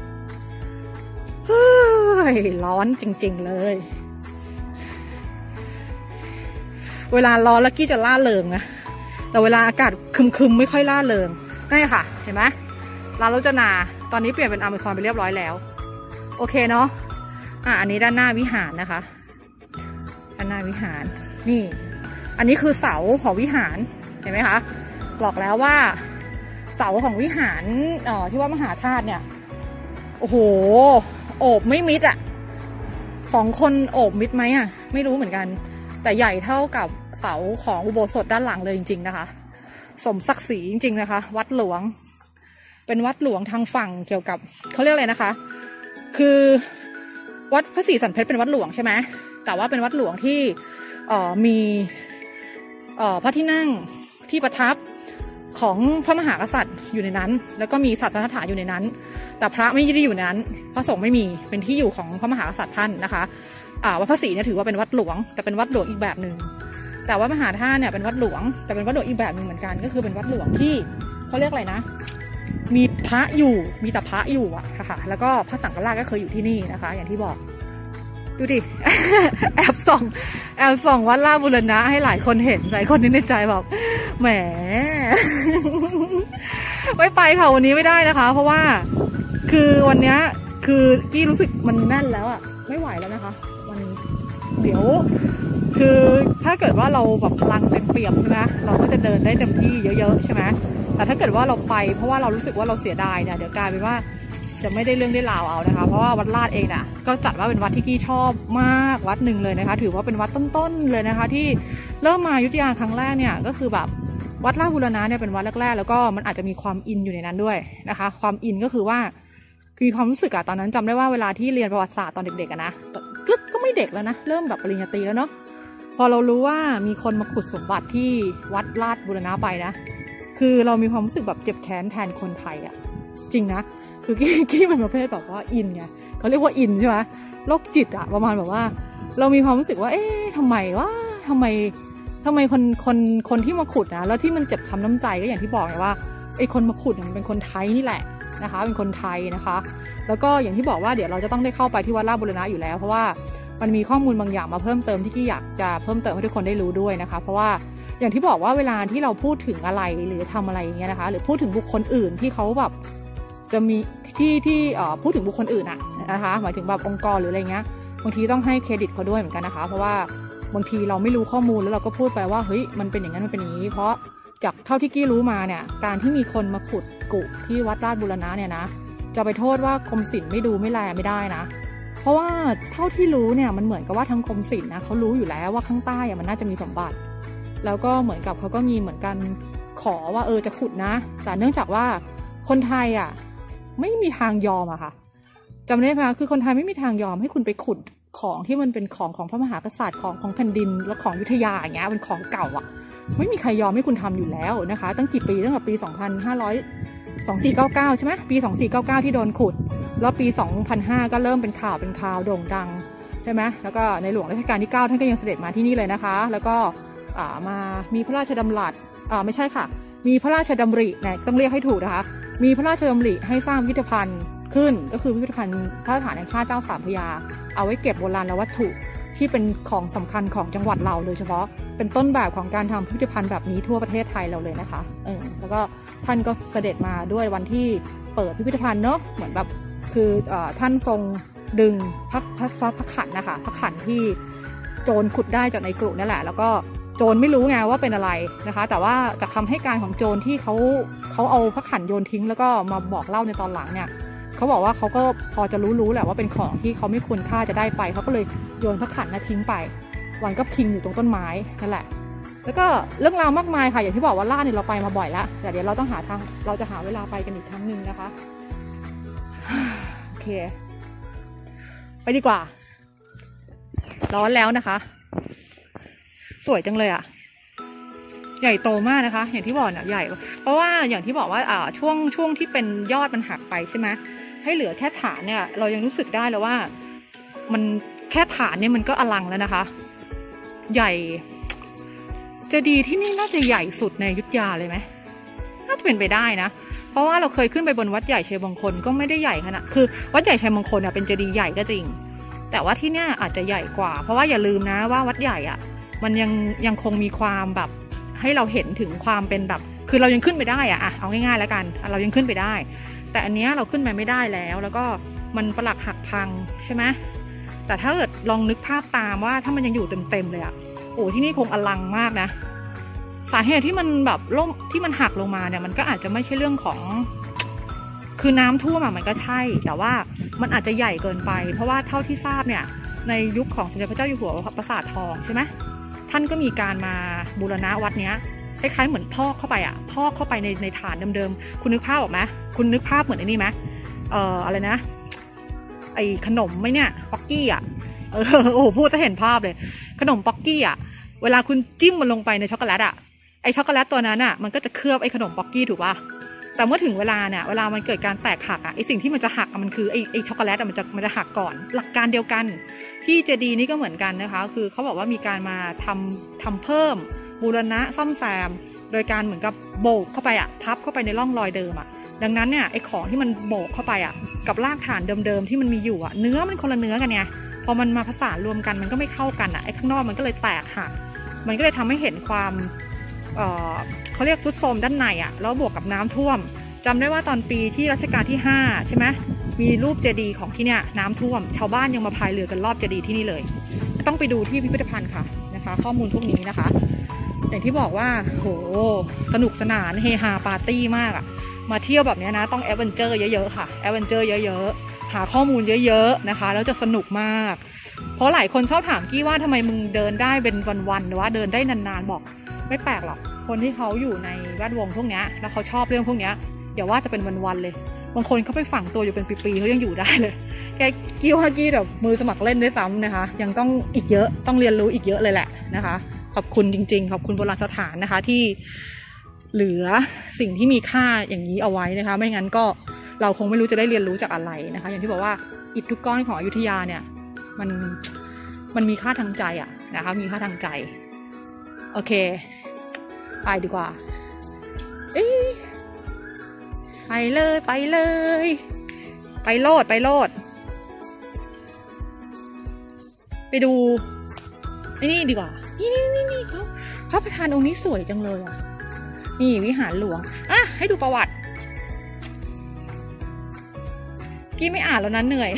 ร้อนจริงๆเลยเวลาร้อนแล้วกี้จะล่าเริงนะแต่เวลาอากาศคึมๆไม่ค่อยล่าเริงนี่ค่ะเห็นไหมร้านรจนาตอนนี้เปลี่ยนเป็นอเมซอนไปเรียบร้อยแล้วโอเคเนาะอันนี้ด้านหน้าวิหารนะคะด้านหน้าวิหารนี่อันนี้คือเสาของวิหารเห็นไหมคะบอกแล้วว่าเสาของวิหารที่ว่ามหาธาตุเนี่ยโอ้โหโอบไม่มิด2 คนโอบมิดไหมไม่รู้เหมือนกันแต่ใหญ่เท่ากับเสาของอุโบสถด้านหลังเลยจริงๆนะคะสมศักดิ์ศรีจริงๆนะคะวัดหลวงเป็นวัดหลวงทางฝั่งเกี่ยวกับเขาเรียกอะไรนะคะคือวัดพระศรีสันเพชรเป็นวัดหลวงใช่ไหมแต่ว่าเป็นวัดหลวงที่มีพระที่นั่งที่ประทับของพระมหากษัตริย์อยู่ในนั้นแล้วก็มีศาสนสถานอยู่ในนั้นแต่พระไม่ได้อยู่ในนั้นพระสงฆ์ไม่มีเป็นที่อยู่ของพระมหากษัตริย์ท่านนะคะวัดพระศรีเนี่ยถือว่าเป็นวัดหลวงแต่เป็นวัดหลวงอีกแบบหนึ่งแต่ว่ามหาธาตุเนี่ยเป็นวัดหลวงแต่เป็นวัดหลวงอีกแบบหนึ่งเหมือนกันก็คือเป็นวัดหลวงที่เขาเรียกอะไรนะมีพระอยู่มีแต่พระอยู่ค่ะแล้วก็พระสังฆราชก็เคยอยู่ที่นี่นะคะอย่างที่บอกดูดิ แอบส่องวัดราชบูรณะให้หลายคนเห็นหลายคนนึกในใจแบบแหม ไม่ไปค่ะวันนี้ไม่ได้นะคะเพราะว่าคือวันนี้คือกี้รู้สึกมันแน่นแล้วไม่ไหวแล้วนะคะวันนี้เดี๋ยวคือถ้าเกิดว่าเราแบบพลังเต็มเปี่ยมใช่ไหมเราก็จะเดินได้เต็มที่เยอะๆใช่ไหมแต่ถ้าเกิดว่าเราไปเพราะว่าเรารู้สึกว่าเราเสียดายเนี่ยเดี๋ยวกลายเป็นว่าจะไม่ได้เรื่องได้ราวเอานะคะเพราะว่าวัดลาดเองน่ะก็จัดว่าเป็นวัดที่กี้ชอบมากวัดหนึ่งเลยนะคะถือว่าเป็นวัดต้นๆเลยนะคะที่เริ่มมาอยุธยาครั้งแรกเนี่ยก็คือแบบวัดราชบูรณะเนี่ยเป็นวัดแรกๆแล้วก็มันอาจจะมีความอินอยู่ในนั้นด้วยนะคะความอินก็คือว่าคือความรู้สึกอะตอนนั้นจำได้ว่าเวลาที่เรียนประวัติศาสตร์ตอนเด็กๆนะก็ไม่เด็กแล้วนะเริ่มแบบปริญญาตรีแล้วเนาะพอเรารู้ว่ามีคนมาขุดสมบัติที่วัดราชบูรณะไปนะคือเรามีความรู้สึกแบบเจ็บแค้นแทนคนไทยอะจริงนะคือกี้มันประเภทแบบว่าอินไงเขาเรียกว่าอินใช่ไหมโรคจิตอะประมาณแบบว่าเรามีความรู้สึกว่าทำไมคนที่มาขุดนะแล้วที่มันเจ็บช้ำน้ำใจก็อย่างที่บอกไงว่าไอ้คนมาขุดมันเป็นคนไทยนี่แหละนะคะเป็นคนไทยนะคะแล้วก็อย่างที่บอกว่าเดี๋ยวเราจะต้องได้เข้าไปที่วัดราชบูรณะอยู่แล้วเพราะว่ามันมีข้อมูลบางอย่างมาเพิ่มเติมที่อยากจะเพิ่มเติมให้ทุกคนได้รู้ด้วยนะคะเพราะว่าอย่างที่บอกว่าเวลาที่เราพูดถึงอะไรหรือทำอะไรอย่างเงี้ยนะคะหรือพูดถึงบุคคลอื่นที่เขาแบบจะมีที่พูดถึงบุคคลอื่นอะนะคะหมายถึงแบบองค์กรหรืออะไรเงี้ยบางทีต้องให้เครดิตเขาด้วยเหมือนกันนะคะเพราะว่าบางทีเราไม่รู้ข้อมูลแล้วเราก็พูดไปว่าเฮ้ยมันเป็นอย่างนั้นมันเป็นอย่างนี้เพราะจากเท่าที่กี้รู้มาเนี่ยการที่มีคนมาขุดกุที่วัดราชบูรณะเนี่ยนะจะไปโทษว่ากรมศิลป์ไม่ดูไม่แลไม่ได้นะเพราะว่าเท่าที่รู้เนี่ยมันเหมือนกับว่าทางกรมศิลป์นะเขารู้อยู่แล้วว่าข้างใต้มันน่าจะมีสมบัติแล้วก็เหมือนกับเขาก็มีเหมือนกันขอว่าจะขุดนะแต่เนื่องจากว่าคนไทยอ่ะไม่มีทางยอมอะค่ะจำได้ไหมคือคนไทยไม่มีทางยอมให้คุณไปขุดของที่มันเป็นของพระมหากษัตริย์ของแผ่นดินและของอยุธยาอย่างเงี้ยเป็นของเก่าอ่ะไม่มีใครยอมให้คุณทำอยู่แล้วนะคะตั้งกี่ปีตั้งแต่ปี2499ใช่ไหมปี2499ที่โดนขุดแล้วปี2005ก็เริ่มเป็นข่าวโด่งดังใช่ไหมแล้วก็ในหลวงรัชกาลที่9ท่านก็ยังเสด็จมาที่นี่เลยนะคะแล้วก็มามีพระราชดำรัสไม่ใช่ค่ะมีพระราชดำรินะต้องเรียกให้ถูกนะคะมีพระราชดำริให้สร้างพิพิธภัณฑ์ขึ้นก็คือพิพิธภัณฑ์พระสถานแห่งชาติเจ้าสามพระยาเอาไว้เก็บโบราณวัตถุที่เป็นของสำคัญของจังหวัดเราโดยเฉพาะเป็นต้นแบบของการทำพิพิธภัณฑ์แบบนี้ทั่วประเทศไทยเราเลยนะคะแล้วก็ท่านก็เสด็จมาด้วยวันที่เปิดพิพิธภัณฑ์เนาะเหมือนแบบคือท่านทรงดึงพระขันนะคะพระขันที่โจรขุดได้จากในกรุนั่นแหละแล้วก็โจรไม่รู้ไงว่าเป็นอะไรนะคะแต่ว่าจากคำให้การของโจรที่เขาเอาพระขันโยนทิ้งแล้วก็มาบอกเล่าในตอนหลังเนี่ยเขาบอกว่าเขาก็พอจะรู้แหละว่าเป็นของที่เขาไม่ควรค่าจะได้ไปเขาก็เลยโยนพระขันทิ้งไปวันก็พิงอยู่ตรงต้นไม้นั่นแหละแล้วก็เรื่องราวมากมายค่ะอย่างที่บอกว่าล่าเนี่ยเราไปมาบ่อยแล้วแต่เดี๋ยวเราต้องเราจะหาเวลาไปกันอีกครั้งหนึ่งนะคะโอเคไปดีกว่าร้อนแล้วนะคะสวยจังเลยอ่ะใหญ่โตมากนะคะอย่างที่บอกเนี่ยใหญ่เพราะว่าอย่างที่บอกว่าช่วงที่เป็นยอดมันหักไปใช่ไหมให้เหลือแค่ฐานเนี่ยเรายังรู้สึกได้เลยว่ามันแค่ฐานเนี่ยมันก็อลังแล้วนะคะใหญ่จะดีที่นี่น่าจะใหญ่สุดในอยุธยาเลยไหมน่าจะเป็นไปได้นะเพราะว่าเราเคยขึ้นไปบนวัดใหญ่ชัยมงคลก็ไม่ได้ใหญ่ขนาดคือวัดใหญ่ชัยมงคลเป็นเจดีย์ใหญ่ก็จริงแต่ว่าที่เนี่ยอาจจะใหญ่กว่าเพราะว่าอย่าลืมนะว่าวัดใหญ่อ่ะมันยังคงมีความแบบให้เราเห็นถึงความเป็นแบบคือเรายังขึ้นไปได้อ่ะเอาง่ายๆแล้วกันเรายังขึ้นไปได้แต่อันนี้เราขึ้นไปไม่ได้แล้วก็มันปลักหักพังใช่ไหมแต่ถ้าเกิดลองนึกภาพตามว่าถ้ามันยังอยู่เต็มเลยอ่ะโอ้ที่นี่คงอลังมากนะสาเหตุที่มันแบบล่มที่มันหักลงมาเนี่ยมันก็อาจจะไม่ใช่เรื่องของคือน้ำท่วมมันก็ใช่แต่ว่ามันอาจจะใหญ่เกินไปเพราะว่าเท่าที่ทราบเนี่ยในยุคของสมเด็จพระเจ้าอยู่หัวปราสาททองใช่ไหมท่านก็มีการมาบูรณะวัดเนี้ยคล้ายๆเหมือนพอกเข้าไปพอกเข้าไปในฐานเดิมๆคุณนึกภาพออกไหมคุณนึกภาพเหมือนไอ้นี่ไหมอะไรนะไอ้ขนมไหมเนี่ยป๊อกกี้โอ้โหพูดจะเห็นภาพเลยขนมป๊อกกี้เวลาคุณจิ้มมันลงไปในช็อกโกแลตไอ้ช็อกโกแลตตัวนั้นมันก็จะเคลือบไอ้ขนมป๊อกกี้ถูกป่ะแต่เมื่อถึงเวลาเนี่ยเวลามันเกิดการแตกหักไอ้สิ่งที่มันจะหักมันคือไอ้ช็อกโกแลตมันจะหักก่อนหลักการเดียวกันที่เจดีย์นี้ก็เหมือนกันนะคะคือเขาบอกว่ามีการมาทำเพิ่มบูรณะซ่อมแซมโดยการเหมือนกับโบกเข้าไปทับเข้าไปในร่องรอยเดิมดังนั้นเนี่ยไอ้ของที่มันโบกเข้าไปกับรากฐานเดิมๆที่มันมีอยู่เนื้อมันคนละเนื้อกันไงพอมันมาผสานรวมกันมันก็ไม่เข้ากันไอ้ข้างนอกมันก็เลยแตกหักมันก็เลยทำให้เห็นความเขาเรียกซุดโทรมด้านในแล้วบวกกับน้ำท่วมจำได้ว่าตอนปีที่รัชกาลที่5ใช่ไหมมีรูปเจดีย์ของที่เนี่ยน้ำท่วมชาวบ้านยังมาพายเรือกันรอบเจดีย์ที่นี่เลยต้องไปดูที่พิพิธภัณฑ์ค่ะนะคะข้อมูลพวกนี้นะคะอย่างที่บอกว่าโหสนุกสนานเฮฮาปาร์ตี้มากมาเที่ยวแบบนี้นะต้องแอดเวนเจอร์เยอะๆค่ะแอดเวนเจอร์เยอะๆหาข้อมูลเยอะๆนะคะแล้วจะสนุกมากเพราะหลายคนชอบถามกี้ว่าทำไมมึงเดินได้เป็นวันๆหรือว่าเดินได้นานๆบอกไม่แปลกหรอกคนที่เขาอยู่ในแวดวงพวกนี้แล้วเขาชอบเรื่องพวกนี้อย่าว่าจะเป็นวันๆเลยบางคนเขาไปฝังตัวอยู่เป็นปีๆเขายังอยู่ได้เลยแกกี้ว่ากี้แบบมือสมัครเล่นด้วยซ้ำนะคะยังต้องอีกเยอะต้องเรียนรู้อีกเยอะเลยแหละนะคะขอบคุณจริงๆขอบคุณโบราณสถานนะคะที่เหลือสิ่งที่มีค่าอย่างนี้เอาไว้นะคะไม่งั้นก็เราคงไม่รู้จะได้เรียนรู้จากอะไรนะคะอย่างที่บอกว่าอิฐทุกก้อนของอยุธยาเนี่ยมันมีค่าทางใจอะนะคะมีค่าทางใจโอเคไปดีกว่าไปเลยไปเลยไปโลดไปดูนี่ดีกว่านี่เขาพระประธานองค์นี้สวยจังเลยอ่ะนี่วิหารหลวงอ่ะให้ดูประวัติกี้ไม่อ่านแล้วนะเหนื่อย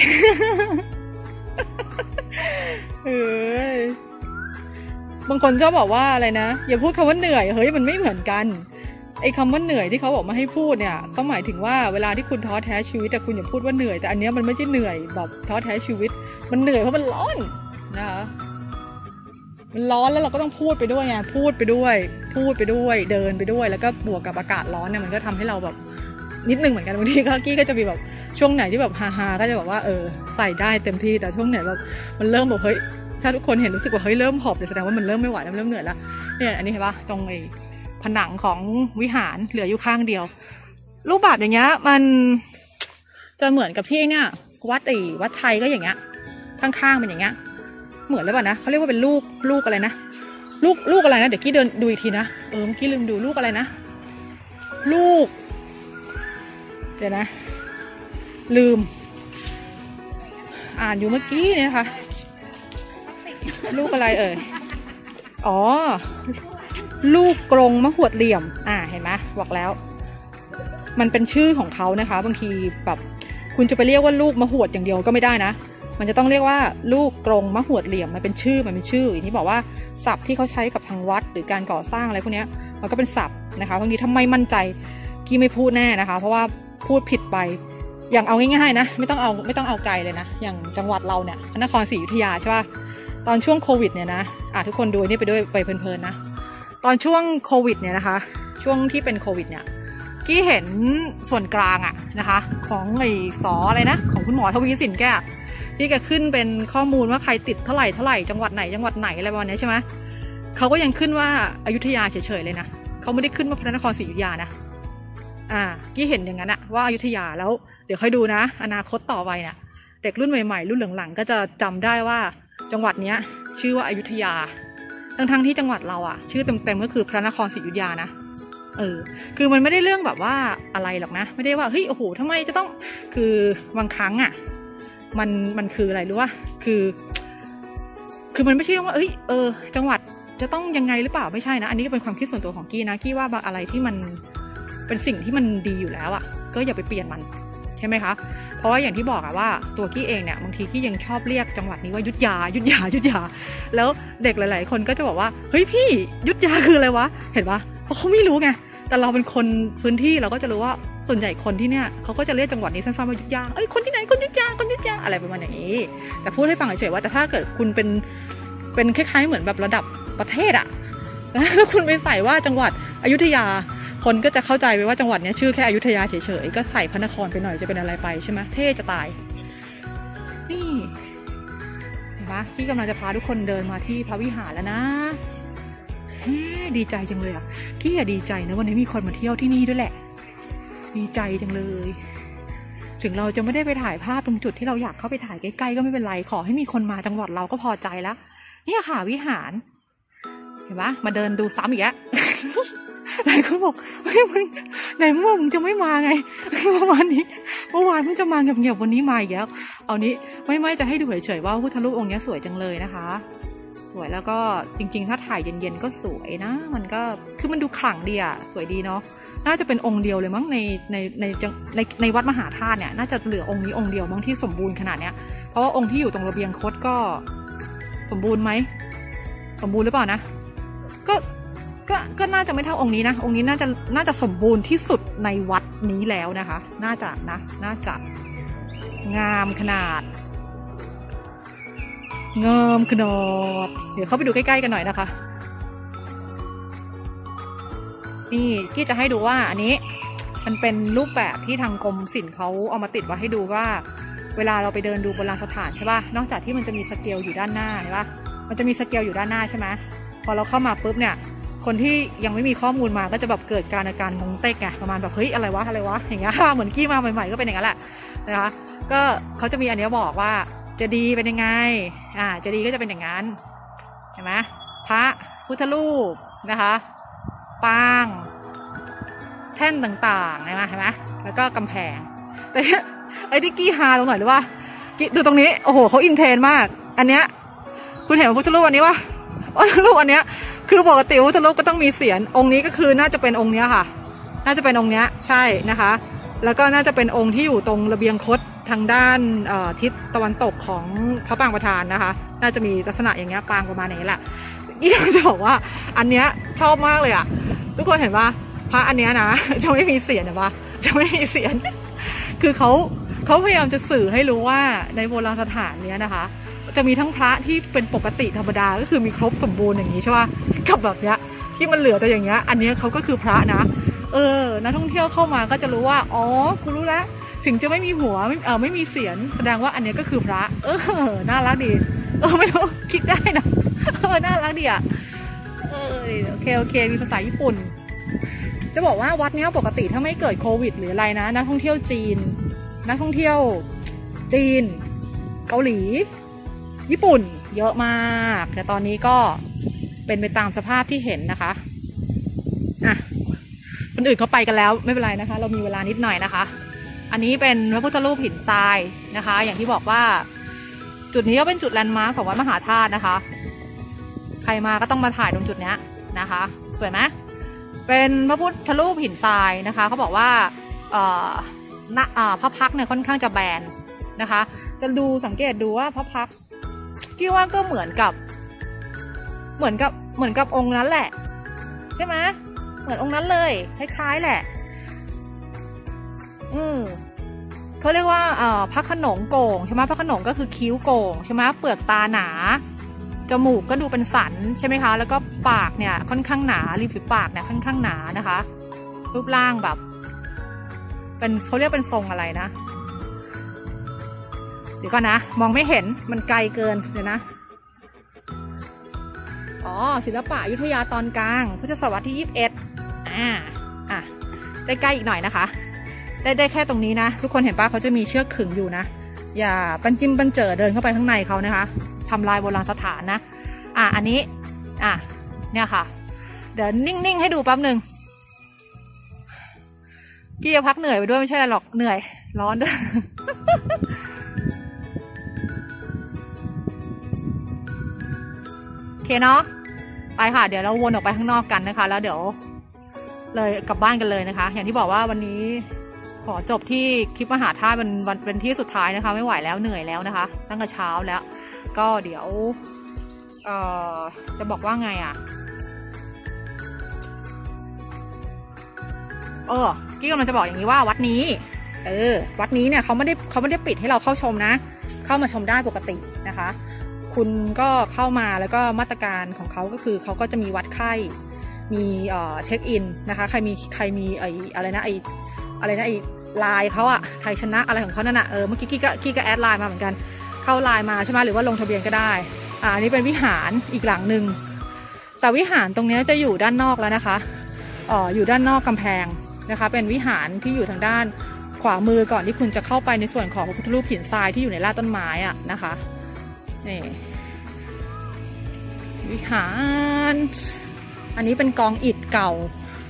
บางคนชอบบอกว่าอะไรนะอย่าพูดคำว่าเหนื่อยเฮ้ยมันไม่เหมือนกันไอ้คำว่าเหนื่อยที่เขาบอกมาให้พูดเนี่ยเขาหมายถึงว่าเวลาที่คุณท้อแท้ชีวิตแต่คุณอย่าพูดว่าเหนื่อยแต่อันนี้มันไม่ใช่เหนื่อยแบบท้อแท้ชีวิตมันเหนื่อยเพราะมันร้อนนะคะมันร้อนแล้วเราก็ต้องพูดไปด้วยไงพูดไปด้วยเดินไปด้วยแล้วก็บวกกับอากาศร้อนเนี่ยมันก็ทำให้เราแบบนิดนึงเหมือนกันบางทีกี้ก็จะมีแบบช่วงไหนที่แบบฮาก็จะบอกว่าใส่ได้เต็มที่แต่ช่วงไหนแบบมันเริ่มแบบเฮ้ยถ้าทุกคนเห็นรู้สึกว่าเฮ้ยเริ่มหอบแสดงว่ามันเริ่มไม่ไหวแล้วเริ่มเหนื่อยแล้วเนี่ยอันนี้เห็นปะตรงไอ้ผนังของวิหารเหลืออยู่ข้างเดียวรูปแบบอย่างเงี้ยมันจะเหมือนกับที่เนี่ยวัดชัยก็อย่างเงี้ยข้างๆเป็นอย่างเงี้ยเหมือนเลยป่ะนะเขาเรียกว่าเป็นลูกอะไรนะลูกอะไรนะเดี๋ยวกี้เดินดูอีกทีนะเมื่อกี้ลืมดูลูกอะไรนะลูกเดี๋ยวนะลืมอ่านอยู่เมื่อกี้เนี่ยค่ะลูกอะไรอ๋อลูกกรงมะหวดเหลี่ยมเห็นไหมบอกแล้วมันเป็นชื่อของเขานะคะบางทีแบบคุณจะไปเรียกว่าลูกมะหวดอย่างเดียวก็ไม่ได้นะมันจะต้องเรียกว่าลูกกรงมะหวดเหลี่ยมมันเป็นชื่ออย่างที่บอกว่าศัพท์ที่เขาใช้กับทางวัดหรือการก่อสร้างอะไรพวกนี้มันก็เป็นศัพท์นะคะบางทีถ้าไม่มั่นใจกี้ไม่พูดแน่นะคะเพราะว่าพูดผิดไปอย่างเอาง่ายๆนะไม่ต้องเอาไกลเลยนะอย่างจังหวัดเราเนี่ยพระนครศรีอยุธยาใช่ป่ะตอนช่วงโควิดเนี่ยนะทุกคนดูนี่ไปด้วยไปเพลินๆนะตอนช่วงโควิดเนี่ยนะคะช่วงที่เป็นโควิดเนี่ยกี้เห็นส่วนกลางนะคะของอะไรนะของคุณหมอทวีสินแกที่แกขึ้นเป็นข้อมูลว่าใครติดเท่าไหร่จังหวัดไหนอะไรประมาณนี้ใช่ไหมเขาก็ยังขึ้นว่าอยุธยาเฉยๆเลยนะเขาไม่ได้ขึ้นว่าพระนครศรีอยุธยานะกี้เห็นอย่างนั้นว่าอยุธยาแล้วเดี๋ยวค่อยดูนะอนาคตต่อไปเนี่ยเด็กรุ่นใหม่ๆรุ่นหลังๆก็จะจำได้ว่าจังหวัดนี้ชื่อว่าอยุธยาทั้งที่จังหวัดเราชื่อเต็มๆก็คือพระนครศรีอยุธยานะคือมันไม่ได้เรื่องแบบว่าอะไรหรอกนะไม่ได้ว่าเฮ้ยโอ้โหทำไมจะต้องคือบางครั้งมันคืออะไรรู้ว่าคือมันไม่ใช่ว่าจังหวัดจะต้องยังไงหรือเปล่าไม่ใช่นะอันนี้ก็เป็นความคิดส่วนตัวของกี้นะกี้ว่าอะไรที่มันเป็นสิ่งที่มันดีอยู่แล้วก็อย่าไปเปลี่ยนมันใช่ไหมคะเพราะว่าอย่างที่บอกว่าตัวกี้เองเนี่ยบางทีกี้ยังชอบเรียกจังหวัดนี้ว่ายุทธยาแล้วเด็กหลายๆคนก็จะบอกว่าเฮ้ยพี่ยุทธยาคืออะไรวะเห็นปะเพราะเขาไม่รู้ไงแต่เราเป็นคนพื้นที่เราก็จะรู้ว่าส่วนใหญ่คนที่เนี่ยเขาก็จะเรียกจังหวัดนี้สั้นๆว่ายุทธยาคนที่ไหนคนยุทธยาอะไรประมาณอย่างนี้แต่พูดให้ฟังเฉยๆว่าแต่ถ้าเกิดคุณเป็นคล้ายๆเหมือนแบบระดับประเทศแล้วคุณไปใส่ว่าจังหวัดอยุธยาคนก็จะเข้าใจไปว่าจังหวัดนี้ชื่อแค่อยุธยาเฉยๆก็ใส่พระนครไปหน่อยจะเป็นอะไรไปใช่ไหมเท่จะตายนี่เห็นปะที่กำลังจะพาทุกคนเดินมาที่พระวิหารแล้วนะดีใจจังเลยกี้ดีใจนะวันนี้มีคนมาเที่ยวที่นี่ด้วยแหละดีใจจังเลยถึงเราจะไม่ได้ไปถ่ายภาพตรงจุดที่เราอยากเข้าไปถ่ายใกล้ๆก็ไม่เป็นไรขอให้มีคนมาจังหวัดเราก็พอใจแล้วนี่ค่ะวิหารเห็นปะมาเดินดูซ้ำอีกแล้วหลายคนบอกเฮ้ยมึงไหนมึงจะไม่มาไงประมาณนี้เมื่อวานมึงจะมาเงียบๆวันนี้มาอีกแล้วเอานี้ไม่จะให้ดูเฉยๆว่าพุทธรูปองค์นี้สวยจังเลยนะคะสวยแล้วก็จริงๆถ้าถ่ายเย็นๆก็สวยนะมันก็คือมันดูขลังดีสวยดีเนาะน่าจะเป็นองค์เดียวเลยมั้งในวัดมหาธาตุเนี่ยน่าจะเหลือองค์นี้องค์เดียวมั้งที่สมบูรณ์ขนาดเนี้ยเพราะว่าองค์ที่อยู่ตรงระเบียงคดก็สมบูรณ์ไหมสมบูรณ์หรือเปล่านะก็น่าจะไม่เท่าองค์นี้นะองค์นี้น่าจะสมบูรณ์ที่สุดในวัดนี้แล้วนะคะน่าจะงามขนาดเดี๋ยวเข้าไปดูใกล้ๆกันหน่อยนะคะนี่กี้จะให้ดูว่าอันนี้มันเป็นรูปแบบที่ทางกรมศิลป์เขาเอามาติดไว้ให้ดูว่าเวลาเราไปเดินดูโบราณสถานใช่ป่ะนอกจากที่มันจะมีสเกลอยู่ด้านหน้าเห็นป่ะมันจะมีสเกลอยู่ด้านหน้าใช่ไหมพอเราเข้ามาปุ๊บเนี่ยคนที่ยังไม่มีข้อมูลมาก็จะแบบเกิดอาการงงเต๊กไงประมาณแบบเฮ้ยอะไรวะอย่างเงี้ยเหมือนกี้มาใหม่ๆก็เป็นอย่างนั้นแหละนะคะก็เขาจะมีอันนี้บอกว่าจะดีเป็นยังไงจะดีก็จะเป็นอย่างนั้นเห็นไหมพระพุทธรูปนะคะปางแท่นต่างๆเห็นไหมแล้วก็กำแพงแต่ไอ้ที่กี้ฮาตรงไหนหรือว่าดูตรงนี้โอ้โหเขาอินเทรนมากอันเนี้ยคุณเห็นพุทธรูปอันนี้วะพุทธรูปอันเนี้ยคือปกติพุทธรูปก็ต้องมีเสียรองค์นี้ก็คือน่าจะเป็นองค์เนี้ยค่ะน่าจะเป็นองค์เนี้ยใช่นะคะแล้วก็น่าจะเป็นองค์ที่อยู่ตรงระเบียงคดทางด้านทิศตะวันตกของพระปางประธานนะคะน่าจะมีลักษณะอย่างเงี้ยปางประมาณนี้แหละยี่จะบอกว่าอันเนี้ยชอบมากเลยอ่ะทุกคนเห็นว่าพระอันเนี้ยนะจะไม่มีเสียรนะจะไม่มีเสียรคือเขาพยายามจะสื่อให้รู้ว่าในโบราณสถานเนี้ยนะคะจะมีทั้งพระที่เป็นปกติธรรมดาก็คือมีครบสมบูรณ์อย่างนี้ใช่ป่ะกับแบบเนี้ยที่มันเหลือแต่อย่างเงี้ยอันนี้เขาก็คือพระนะนักท่องเที่ยวเข้ามาก็จะรู้ว่าอ๋อกูรู้แล้วถึงจะไม่มีหัวไม่มีเสียรแสดงว่าอันนี้ก็คือพระน่ารักดีไม่รู้คิดได้นะน่ารักดีอ่ะโอเคมีภาษาญี่ปุ่นจะบอกว่าวัดนี้ปกติถ้าไม่เกิดโควิดหรืออะไรนะนักท่องเที่ยวจีนนักท่องเที่ยวจีนเกาหลีญี่ปุ่นเยอะมากแต่ตอนนี้ก็เป็นไปตามสภาพที่เห็นนะคะคนอื่นเขาไปกันแล้วไม่เป็นไรนะคะเรามีเวลานิดหน่อยนะคะอันนี้เป็นพระพุทธรูปหินทรายนะคะอย่างที่บอกว่าจุดนี้ก็เป็นจุดแลนด์มาร์คของวัดมหาธาตุนะคะใครมาก็ต้องมาถ่ายตรงจุดนี้นะคะสวยไหมเป็นพระพุทธรูปหินทรายนะคะเขาบอกว่าพระพักเนี่ยค่อนข้างจะแบนนะคะจะดูสังเกตดูว่าพระพักที่ว่าก็เหมือนกับองค์นั้นแหละใช่ไหมเหมือนองค์นั้นเลยคล้ายๆแหละเขาเรียกว่าพระโขนงโก่งใช่ไหมพระโขนงก็คือคิ้วโก่งใช่ไหมเปลือกตาหนาจมูกก็ดูเป็นสันใช่ไหมคะแล้วก็ปากเนี่ยค่อนข้างหนาริมฝีปากเนี่ยค่อนข้างหนานะคะรูปร่างแบบเป็นเขาเรียกเป็นทรงอะไรนะเดี๋ยวก่อนนะมองไม่เห็นมันไกลเกินเดี๋ยวนะศิลปะอยุธยาตอนกลางพุทธศตวรรษที่21ได้ใกล้อีกหน่อยนะคะได้แค่ตรงนี้นะทุกคนเห็นป่ะเขาจะมีเชือกขึงอยู่นะอย่าปันจิ้มปันเจอเดินเข้าไปข้างในเขานะคะทำลายโบราณสถานนะอันนี้เนี่ยค่ะเดี๋ยวนิ่งๆให้ดูแป๊บหนึ่งกี้จะพักเหนื่อยไปด้วยไม่ใช่หรอกเหนื่อยร้อนด้วย โอเคเนาะไปค่ะเดี๋ยวเราวนออกไปข้างนอกกันนะคะแล้วเดี๋ยวเลยกลับบ้านกันเลยนะคะอย่างที่บอกว่าวันนี้ขอจบที่คลิปมหาธาตุเป็นที่สุดท้ายนะคะไม่ไหวแล้วเหนื่อยแล้วนะคะตั้งแต่เช้าแล้วก็เดี๋ยวจะบอกว่าไงกี้กำลังจะบอกอย่างนี้ว่าวัดนี้วัดนี้เนี่ยเขาไม่ได้ปิดให้เราเข้าชมนะเข้ามาชมได้ปกตินะคะคุณก็เข้ามาแล้วก็มาตรการของเขาก็คือเขาก็จะมีวัดไข้มีเช็คอินนะคะใครมีอะไรนะไอ้ไลน์เขาไทยชนะอะไรของเขานั่นเมื่อกี้กี้ก็แอดไลน์มาเหมือนกันเข้าไลน์มาใช่ไหมหรือว่าลงทะเบียนก็ได้อันนี้เป็นวิหารอีกหลังหนึ่งแต่วิหารตรงนี้จะอยู่ด้านนอกแล้วนะคะอยู่ด้านนอกกำแพงนะคะเป็นวิหารที่อยู่ทางด้านขวามือก่อนที่คุณจะเข้าไปในส่วนของพระพุทธรูปหินทรายที่อยู่ในรากต้นไม้นะคะนี่วิหารอันนี้เป็นกองอิฐเก่า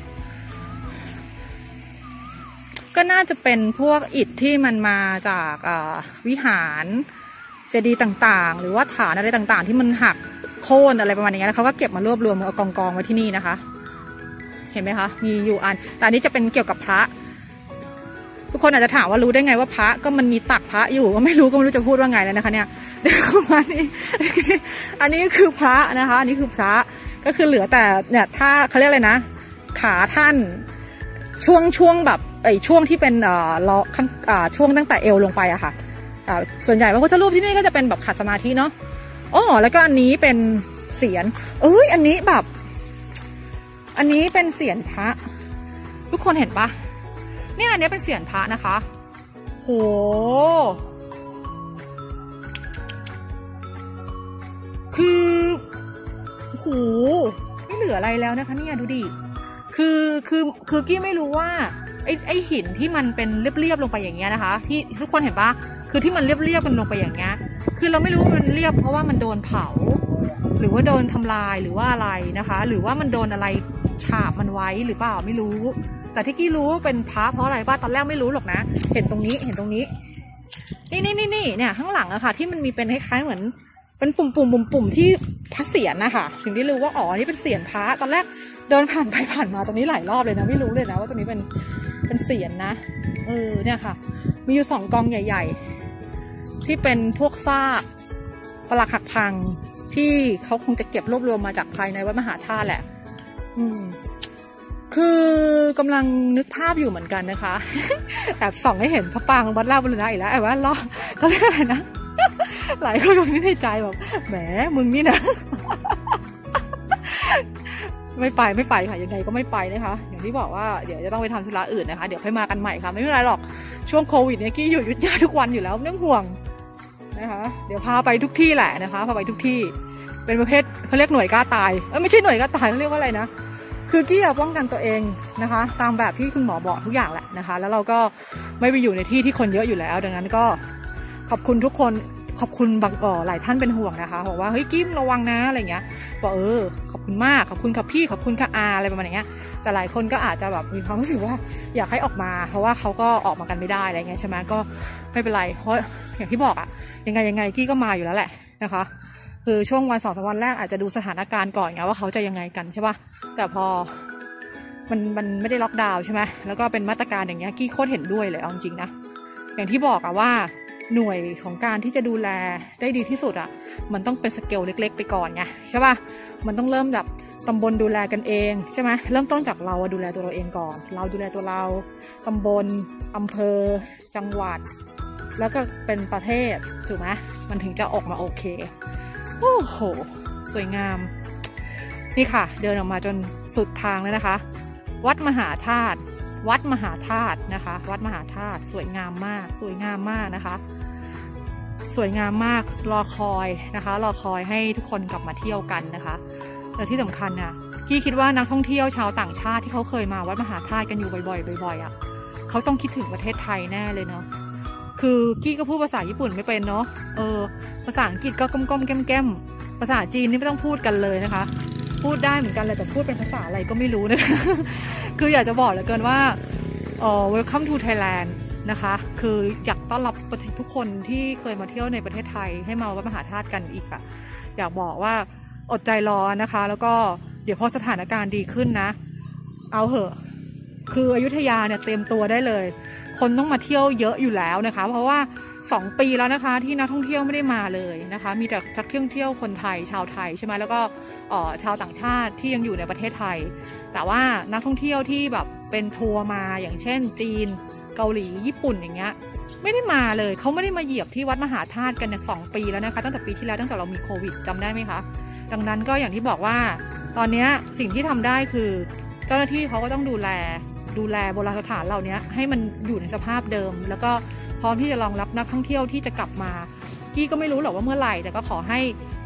ก็น่าจะเป็นพวกอิฐที่มันมาจากวิหารเจดีย์ต่างๆหรือว่าฐานอะไรต่างๆที่มันหักโค่นอะไรประมาณนี้แล้วเขาก็เก็บมารวบรวมเอากองไว้ที่นี่นะคะเห็นไหมคะมีอยู่แต่อันนี้จะเป็นเกี่ยวกับพระทุกคนอาจจะถามว่ารู้ได้ไงว่าพระก็มันมีตักพระอยู่ก็ไม่รู้จะพูดว่าไงแล้วนะคะเนี่ยเดี๋ยวมานี่อันนี้คือพระนะคะอันนี้คือพระก็คือเหลือแต่เนี่ยถ้าเขาเรียกอะไรนะขาท่านช่วงแบบช่วงที่เป็นล้อข้างช่วงตั้งแต่เอวลงไปค่ะส่วนใหญ่พระพุทธรูปที่นี่ก็จะเป็นแบบขัดสมาธิเนาะแล้วก็อันนี้เป็นเสียรอันนี้แบบอันนี้เป็นเสียนพระทุกคนเห็นปะเนี่ยอันนี้เป็นเสียนพระนะคะโหคือไม่เหลืออะไรแล้วนะคะเนี่ยดูดิคือกี้ไม่รู้ว่าไอหินที่มันเป็นเรียบๆลงไปอย่างเงี้ยนะคะที่ทุกคนเห็นปะคือที่มันเรียบๆกันลงไปอย่างเงี้ยคือเราไม่รู้มันเรียบเพราะว่ามันโดนเผาหรือว่าโดนทำลายหรือว่าอะไรนะคะหรือว่ามันโดนอะไรฉาบมันไว้หรือเปล่าไม่รู้แต่ที่กี้รู้ว่าเป็นพระเพราะอะไรป้าตอนแรกไม่รู้หรอกนะเห็นตรงนี้นี่เนี่ยข้างหลังอะค่ะที่มันมีเป็นคล้ายๆเหมือนเป็นปุ่มที่พระเศียรนะคะถึงได้รู้ว่าอ๋อนี่เป็นเศียรพระตอนแรกเดินผ่านไปผ่านมาตรงนี้หลายรอบเลยนะไม่รู้เลยนะว่าตรงนี้เป็นเศียรนะเนี่ยค่ะมีอยู่2 กองใหญ่ๆที่เป็นพวกซากปรักหักพังที่เขาคงจะเก็บรวบรวมมาจากภายในวัดมหาธาตุแหละคือกำลังนึกภาพอยู่เหมือนกันนะคะแอบส่องให้เห็นพระปรางวัดราชบุรณะอีกแล้วไอ้ว่าล้อก็เรียกอะไรนะหลายคนคงนึกในใจแบบแหมมึงนี่นะไม่ไปค่ะยังไงก็ไม่ไปนะคะอย่างที่บอกว่าเดี๋ยวจะต้องไปทำธุระอื่นนะคะเดี๋ยวค่อยมากันใหม่ค่ะไม่เป็นไรหรอกช่วงโควิดเนี่ยกี้อยู่อยุธยาทุกวันอยู่แล้วไม่ต้องห่วงนะคะเดี๋ยวพาไปทุกที่แหละนะคะพาไปทุกที่เป็นประเภทเขาเรียกหน่วยกล้าตายไม่ใช่หน่วยกล้าตายเขาเรียกว่าอะไรนะคือกี้ป้องกันตัวเองนะคะตามแบบที่คุณหมอบอกทุกอย่างแหละนะคะแล้วเราก็ไม่ไปอยู่ในที่ที่คนเยอะอยู่แล้วดังนั้นก็ขอบคุณทุกคนขอบคุณบางหลายท่านเป็นห่วงนะคะบอกว่าเฮ้ยกิ้มระวังนะอะไรเงี้ยบอกขอบคุณมากขอบคุณค่ะพี่ขอบคุณค่ะอาอะไรประมาณอย่างเงี้ยแต่หลายคนก็อาจจะแบบมีความรู้สึกว่าอยากให้ออกมาเพราะว่าเขาก็ออกมากันไม่ได้อะไรเงี้ยใช่ไหมก็ไม่เป็นไรเพราะอย่างที่บอกอะยังไงกี้ก็มาอยู่แล้วแหละนะคะคือช่วงวัน2-3 วันแรกอาจจะดูสถานการณ์ก่อนไงว่าเขาจะยังไงกันใช่ป่ะแต่พอมันไม่ได้ล็อกดาวน์ใช่ไหมแล้วก็เป็นมาตรการอย่างเงี้ยกี้โคตรเห็นด้วยเลยเอาจริงนะอย่างที่บอกอะว่าหน่วยของการที่จะดูแลได้ดีที่สุดอะมันต้องเป็นสเกลเล็กๆไปก่อนไงใช่ป่ะมันต้องเริ่มแบบตำบลดูแลกันเองใช่ไหมเริ่มต้นจากเราดูแลตัวเราเองก่อนเราดูแลตัวเราตำบลอำเภอจังหวัดแล้วก็เป็นประเทศถูกไหมมันถึงจะออกมาโอเคโอ้โหสวยงามนี่ค่ะเดินออกมาจนสุดทางแล้วนะคะวัดมหาธาตุนะคะวัดมหาธาตุสวยงามมากนะคะสวยงามมากรอคอยให้ทุกคนกลับมาเที่ยวกันนะคะแต่ที่สำคัญนะกี้คิดว่านักท่องเที่ยวชาวต่างชาติที่เขาเคยมาวัดมหาธาตุกันอยู่บ่อยอ่ะเขาต้องคิดถึงประเทศไทยแน่เลยเนาะคือกี้ก็พูดภาษาญี่ปุ่นไม่เป็นเนาะภาษาอังกฤษก็ก้มแก้มภาษาจีนนี่ไม่ต้องพูดกันเลยนะคะพูดได้เหมือนกันเลยแต่พูดเป็นภาษาอะไรก็ไม่รู้นะคะคืออยากจะบอกเหลือเกินว่าwelcome to Thailand นะคะคืออยากต้อนรับทุกคนที่เคยมาเที่ยวในประเทศไทยให้มาวัดมหาธาตุกันอีกอะอยากบอกว่าอดใจรอนะคะแล้วก็เดี๋ยวพอสถานการณ์ดีขึ้นนะเอาเหอะคืออยุธยาเนี่ยเตรียมตัวได้เลยคนต้องมาเที่ยวเยอะอยู่แล้วนะคะเพราะว่า2 ปีแล้วนะคะที่นักท่องเที่ยวไม่ได้มาเลยนะคะมีแต่นักท่องเที่ยวคนไทยชาวไทยใช่ไหมแล้วก็ชาวต่างชาติที่ยังอยู่ในประเทศไทยแต่ว่านักท่องเที่ยวที่แบบเป็นทัวร์มาอย่างเช่นจีนเกาหลีญี่ปุ่นอย่างเงี้ยไม่ได้มาเลยเขาไม่ได้มาเหยียบที่วัดมหาธาตุกันเนี่ย2 ปีแล้วนะคะตั้งแต่ปีที่แล้วตั้งแต่เรามีโควิดจำได้ไหมคะดังนั้นก็อย่างที่บอกว่าตอนนี้สิ่งที่ทำได้คือเจ้าหน้าที่เขาก็ต้องดูแลโบราณสถานเหล่านี้ให้มันอยู่ในสภาพเดิมแล้วก็พร้อมที่จะรองรับนักท่องเที่ยวที่จะกลับมากี้ก็ไม่รู้หรอกว่าเมื่อไหร่แต่ก็ขอให้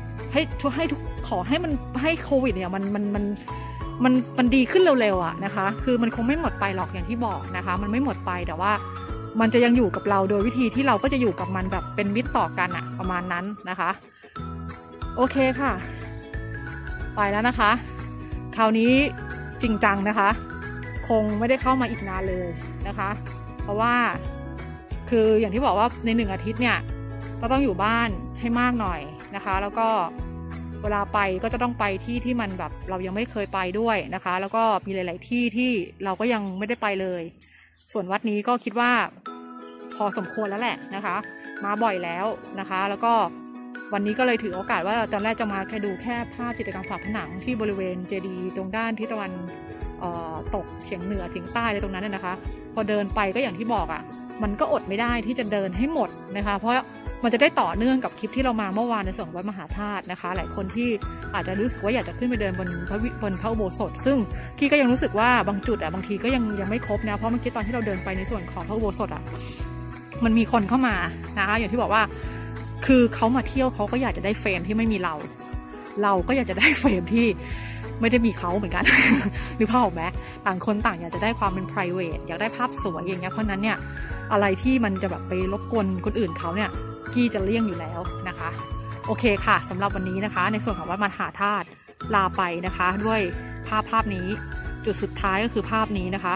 มันให้โควิดเนี่ยมันดีขึ้นเร็วๆอะนะคะคือมันคงไม่หมดไปหรอกอย่างที่บอกนะคะมันไม่หมดไปแต่ว่ามันจะยังอยู่กับเราโดยวิธีที่เราก็จะอยู่กับมันแบบเป็นมิตรต่อกันอะประมาณนั้นนะคะโอเคค่ะไปแล้วนะคะคราวนี้จริงจังนะคะคงไม่ได้เข้ามาอีกนานเลยนะคะเพราะว่าคืออย่างที่บอกว่าใน1 อาทิตย์เนี่ยก็ต้องอยู่บ้านให้มากหน่อยนะคะแล้วก็เวลาไปก็จะต้องไปที่มันแบบเรายังไม่เคยไปด้วยนะคะแล้วก็มีหลายๆที่ที่เราก็ยังไม่ได้ไปเลยส่วนวัดนี้ก็คิดว่าพอสมควรแล้วแหละนะคะมาบ่อยแล้วนะคะแล้วก็วันนี้ก็เลยถือโอกาสว่าตอนแรกจะมาแค่ดูแค่ภาพจิตรกรรมฝาผนังที่บริเวณเจดีย์ตรงด้านทิศตะวันตกเฉียงเหนือถึงใต้เลยตรงนั้นนะคะพอเดินไปก็อย่างที่บอกอ่ะมันก็อดไม่ได้ที่จะเดินให้หมดนะคะเพราะมันจะได้ต่อเนื่องกับคลิปที่เรามาเมื่อวานในส่วนของวัดมหาธาตุนะคะหลายคนที่อาจจะรู้สึกว่าอยากจะขึ้นไปเดินบนพระอุโบสถซึ่งกี้ก็ยังรู้สึกว่าบางจุดบางทีก็ยังไม่ครบนะเพราะเมื่อกี้ตอนที่เราเดินไปในส่วนของพระอุโบสถมันมีคนเข้ามานะคะอย่างที่บอกว่าคือเขามาเที่ยวเขาก็อยากจะได้เฟรมที่ไม่มีเราก็อยากจะได้เฟรมที่ไม่ได้มีเขาเหมือนกัน หรือภาพออกไหมต่างคนต่างอยากจะได้ความเป็น private อยากได้ภาพสวยอย่างเงี้ยเพราะนั้นเนี่ยอะไรที่มันจะแบบไปรบกวนคนอื่นเขาเนี่ยกี้จะเลี่ยงอยู่แล้วนะคะโอเคค่ะสำหรับวันนี้นะคะในส่วนของวัดมหาธาตุลาไปนะคะด้วยภาพนี้จุดสุดท้ายก็คือภาพนี้นะคะ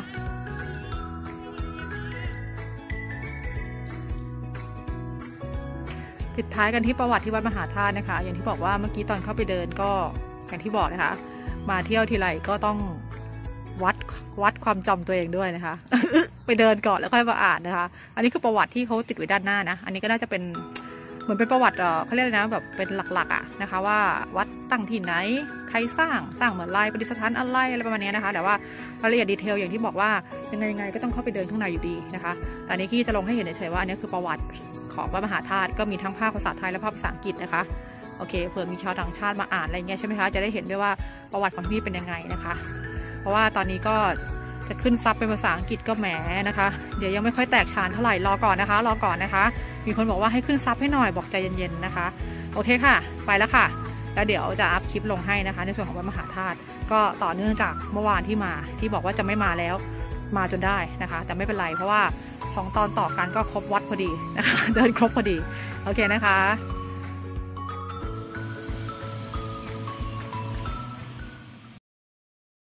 ปิดท้ายกันที่ประวัติที่วัดมหาธาตุนะคะอย่างที่บอกว่าเมื่อกี้ตอนเข้าไปเดินก็อย่างที่บอกนะคะมาเที่ยวทีไรก็ต้องวัดความจำตัวเองด้วยนะคะ ไปเดินก่อนแล้วค่อยมาอ่านนะคะอันนี้คือประวัติที่เขาติดไว้ด้านหน้านะอันนี้ก็น่าจะเป็นเหมือนเป็นประวัติเขาเรียกนะแบบเป็นหลักๆนะคะว่าวัดตั้งที่ไหนใครสร้างเหมือนลายประดิษฐานอะไรประมาณนี้นะคะแต่ว่ารายละเอียดดีเทลอย่างที่บอกว่ายังไงก็ต้องเข้าไปเดินข้างในอยู่ดีนะคะแต่นี้ที่จะลงให้เห็นเฉยๆว่าอันนี้คือประวัติของวัดมหาธาตุก็มีทั้งภาพภาษาไทยและภาพภาษาอังกฤษนะคะโอเคเผื่อมีชาวต่างชาติมาอ่านอะไรเงี้ยใช่ไหมคะจะได้เห็นด้วยว่าประวัติของที่นี่เป็นยังไงนะคะเพราะว่าตอนนี้ก็จะขึ้นซับเป็นภาษาอังกฤษก็แหมนะคะเดี๋ยวยังไม่ค่อยแตกฉานเท่าไหร่รอก่อนนะคะมีคนบอกว่าให้ขึ้นซับให้หน่อยบอกใจเย็นๆนะคะโอเคค่ะไปแล้วค่ะแล้วเดี๋ยวจะอัพคลิปลงให้นะคะในส่วนของวัดมหาธาตุก็ต่อเนื่องจากเมื่อวานที่บอกว่าจะไม่มาแล้วมาจนได้นะคะแต่ไม่เป็นไรเพราะว่า2 ตอนต่อกันก็ครบวัดพอดีนะคะเดินครบพอดีโอเคนะคะ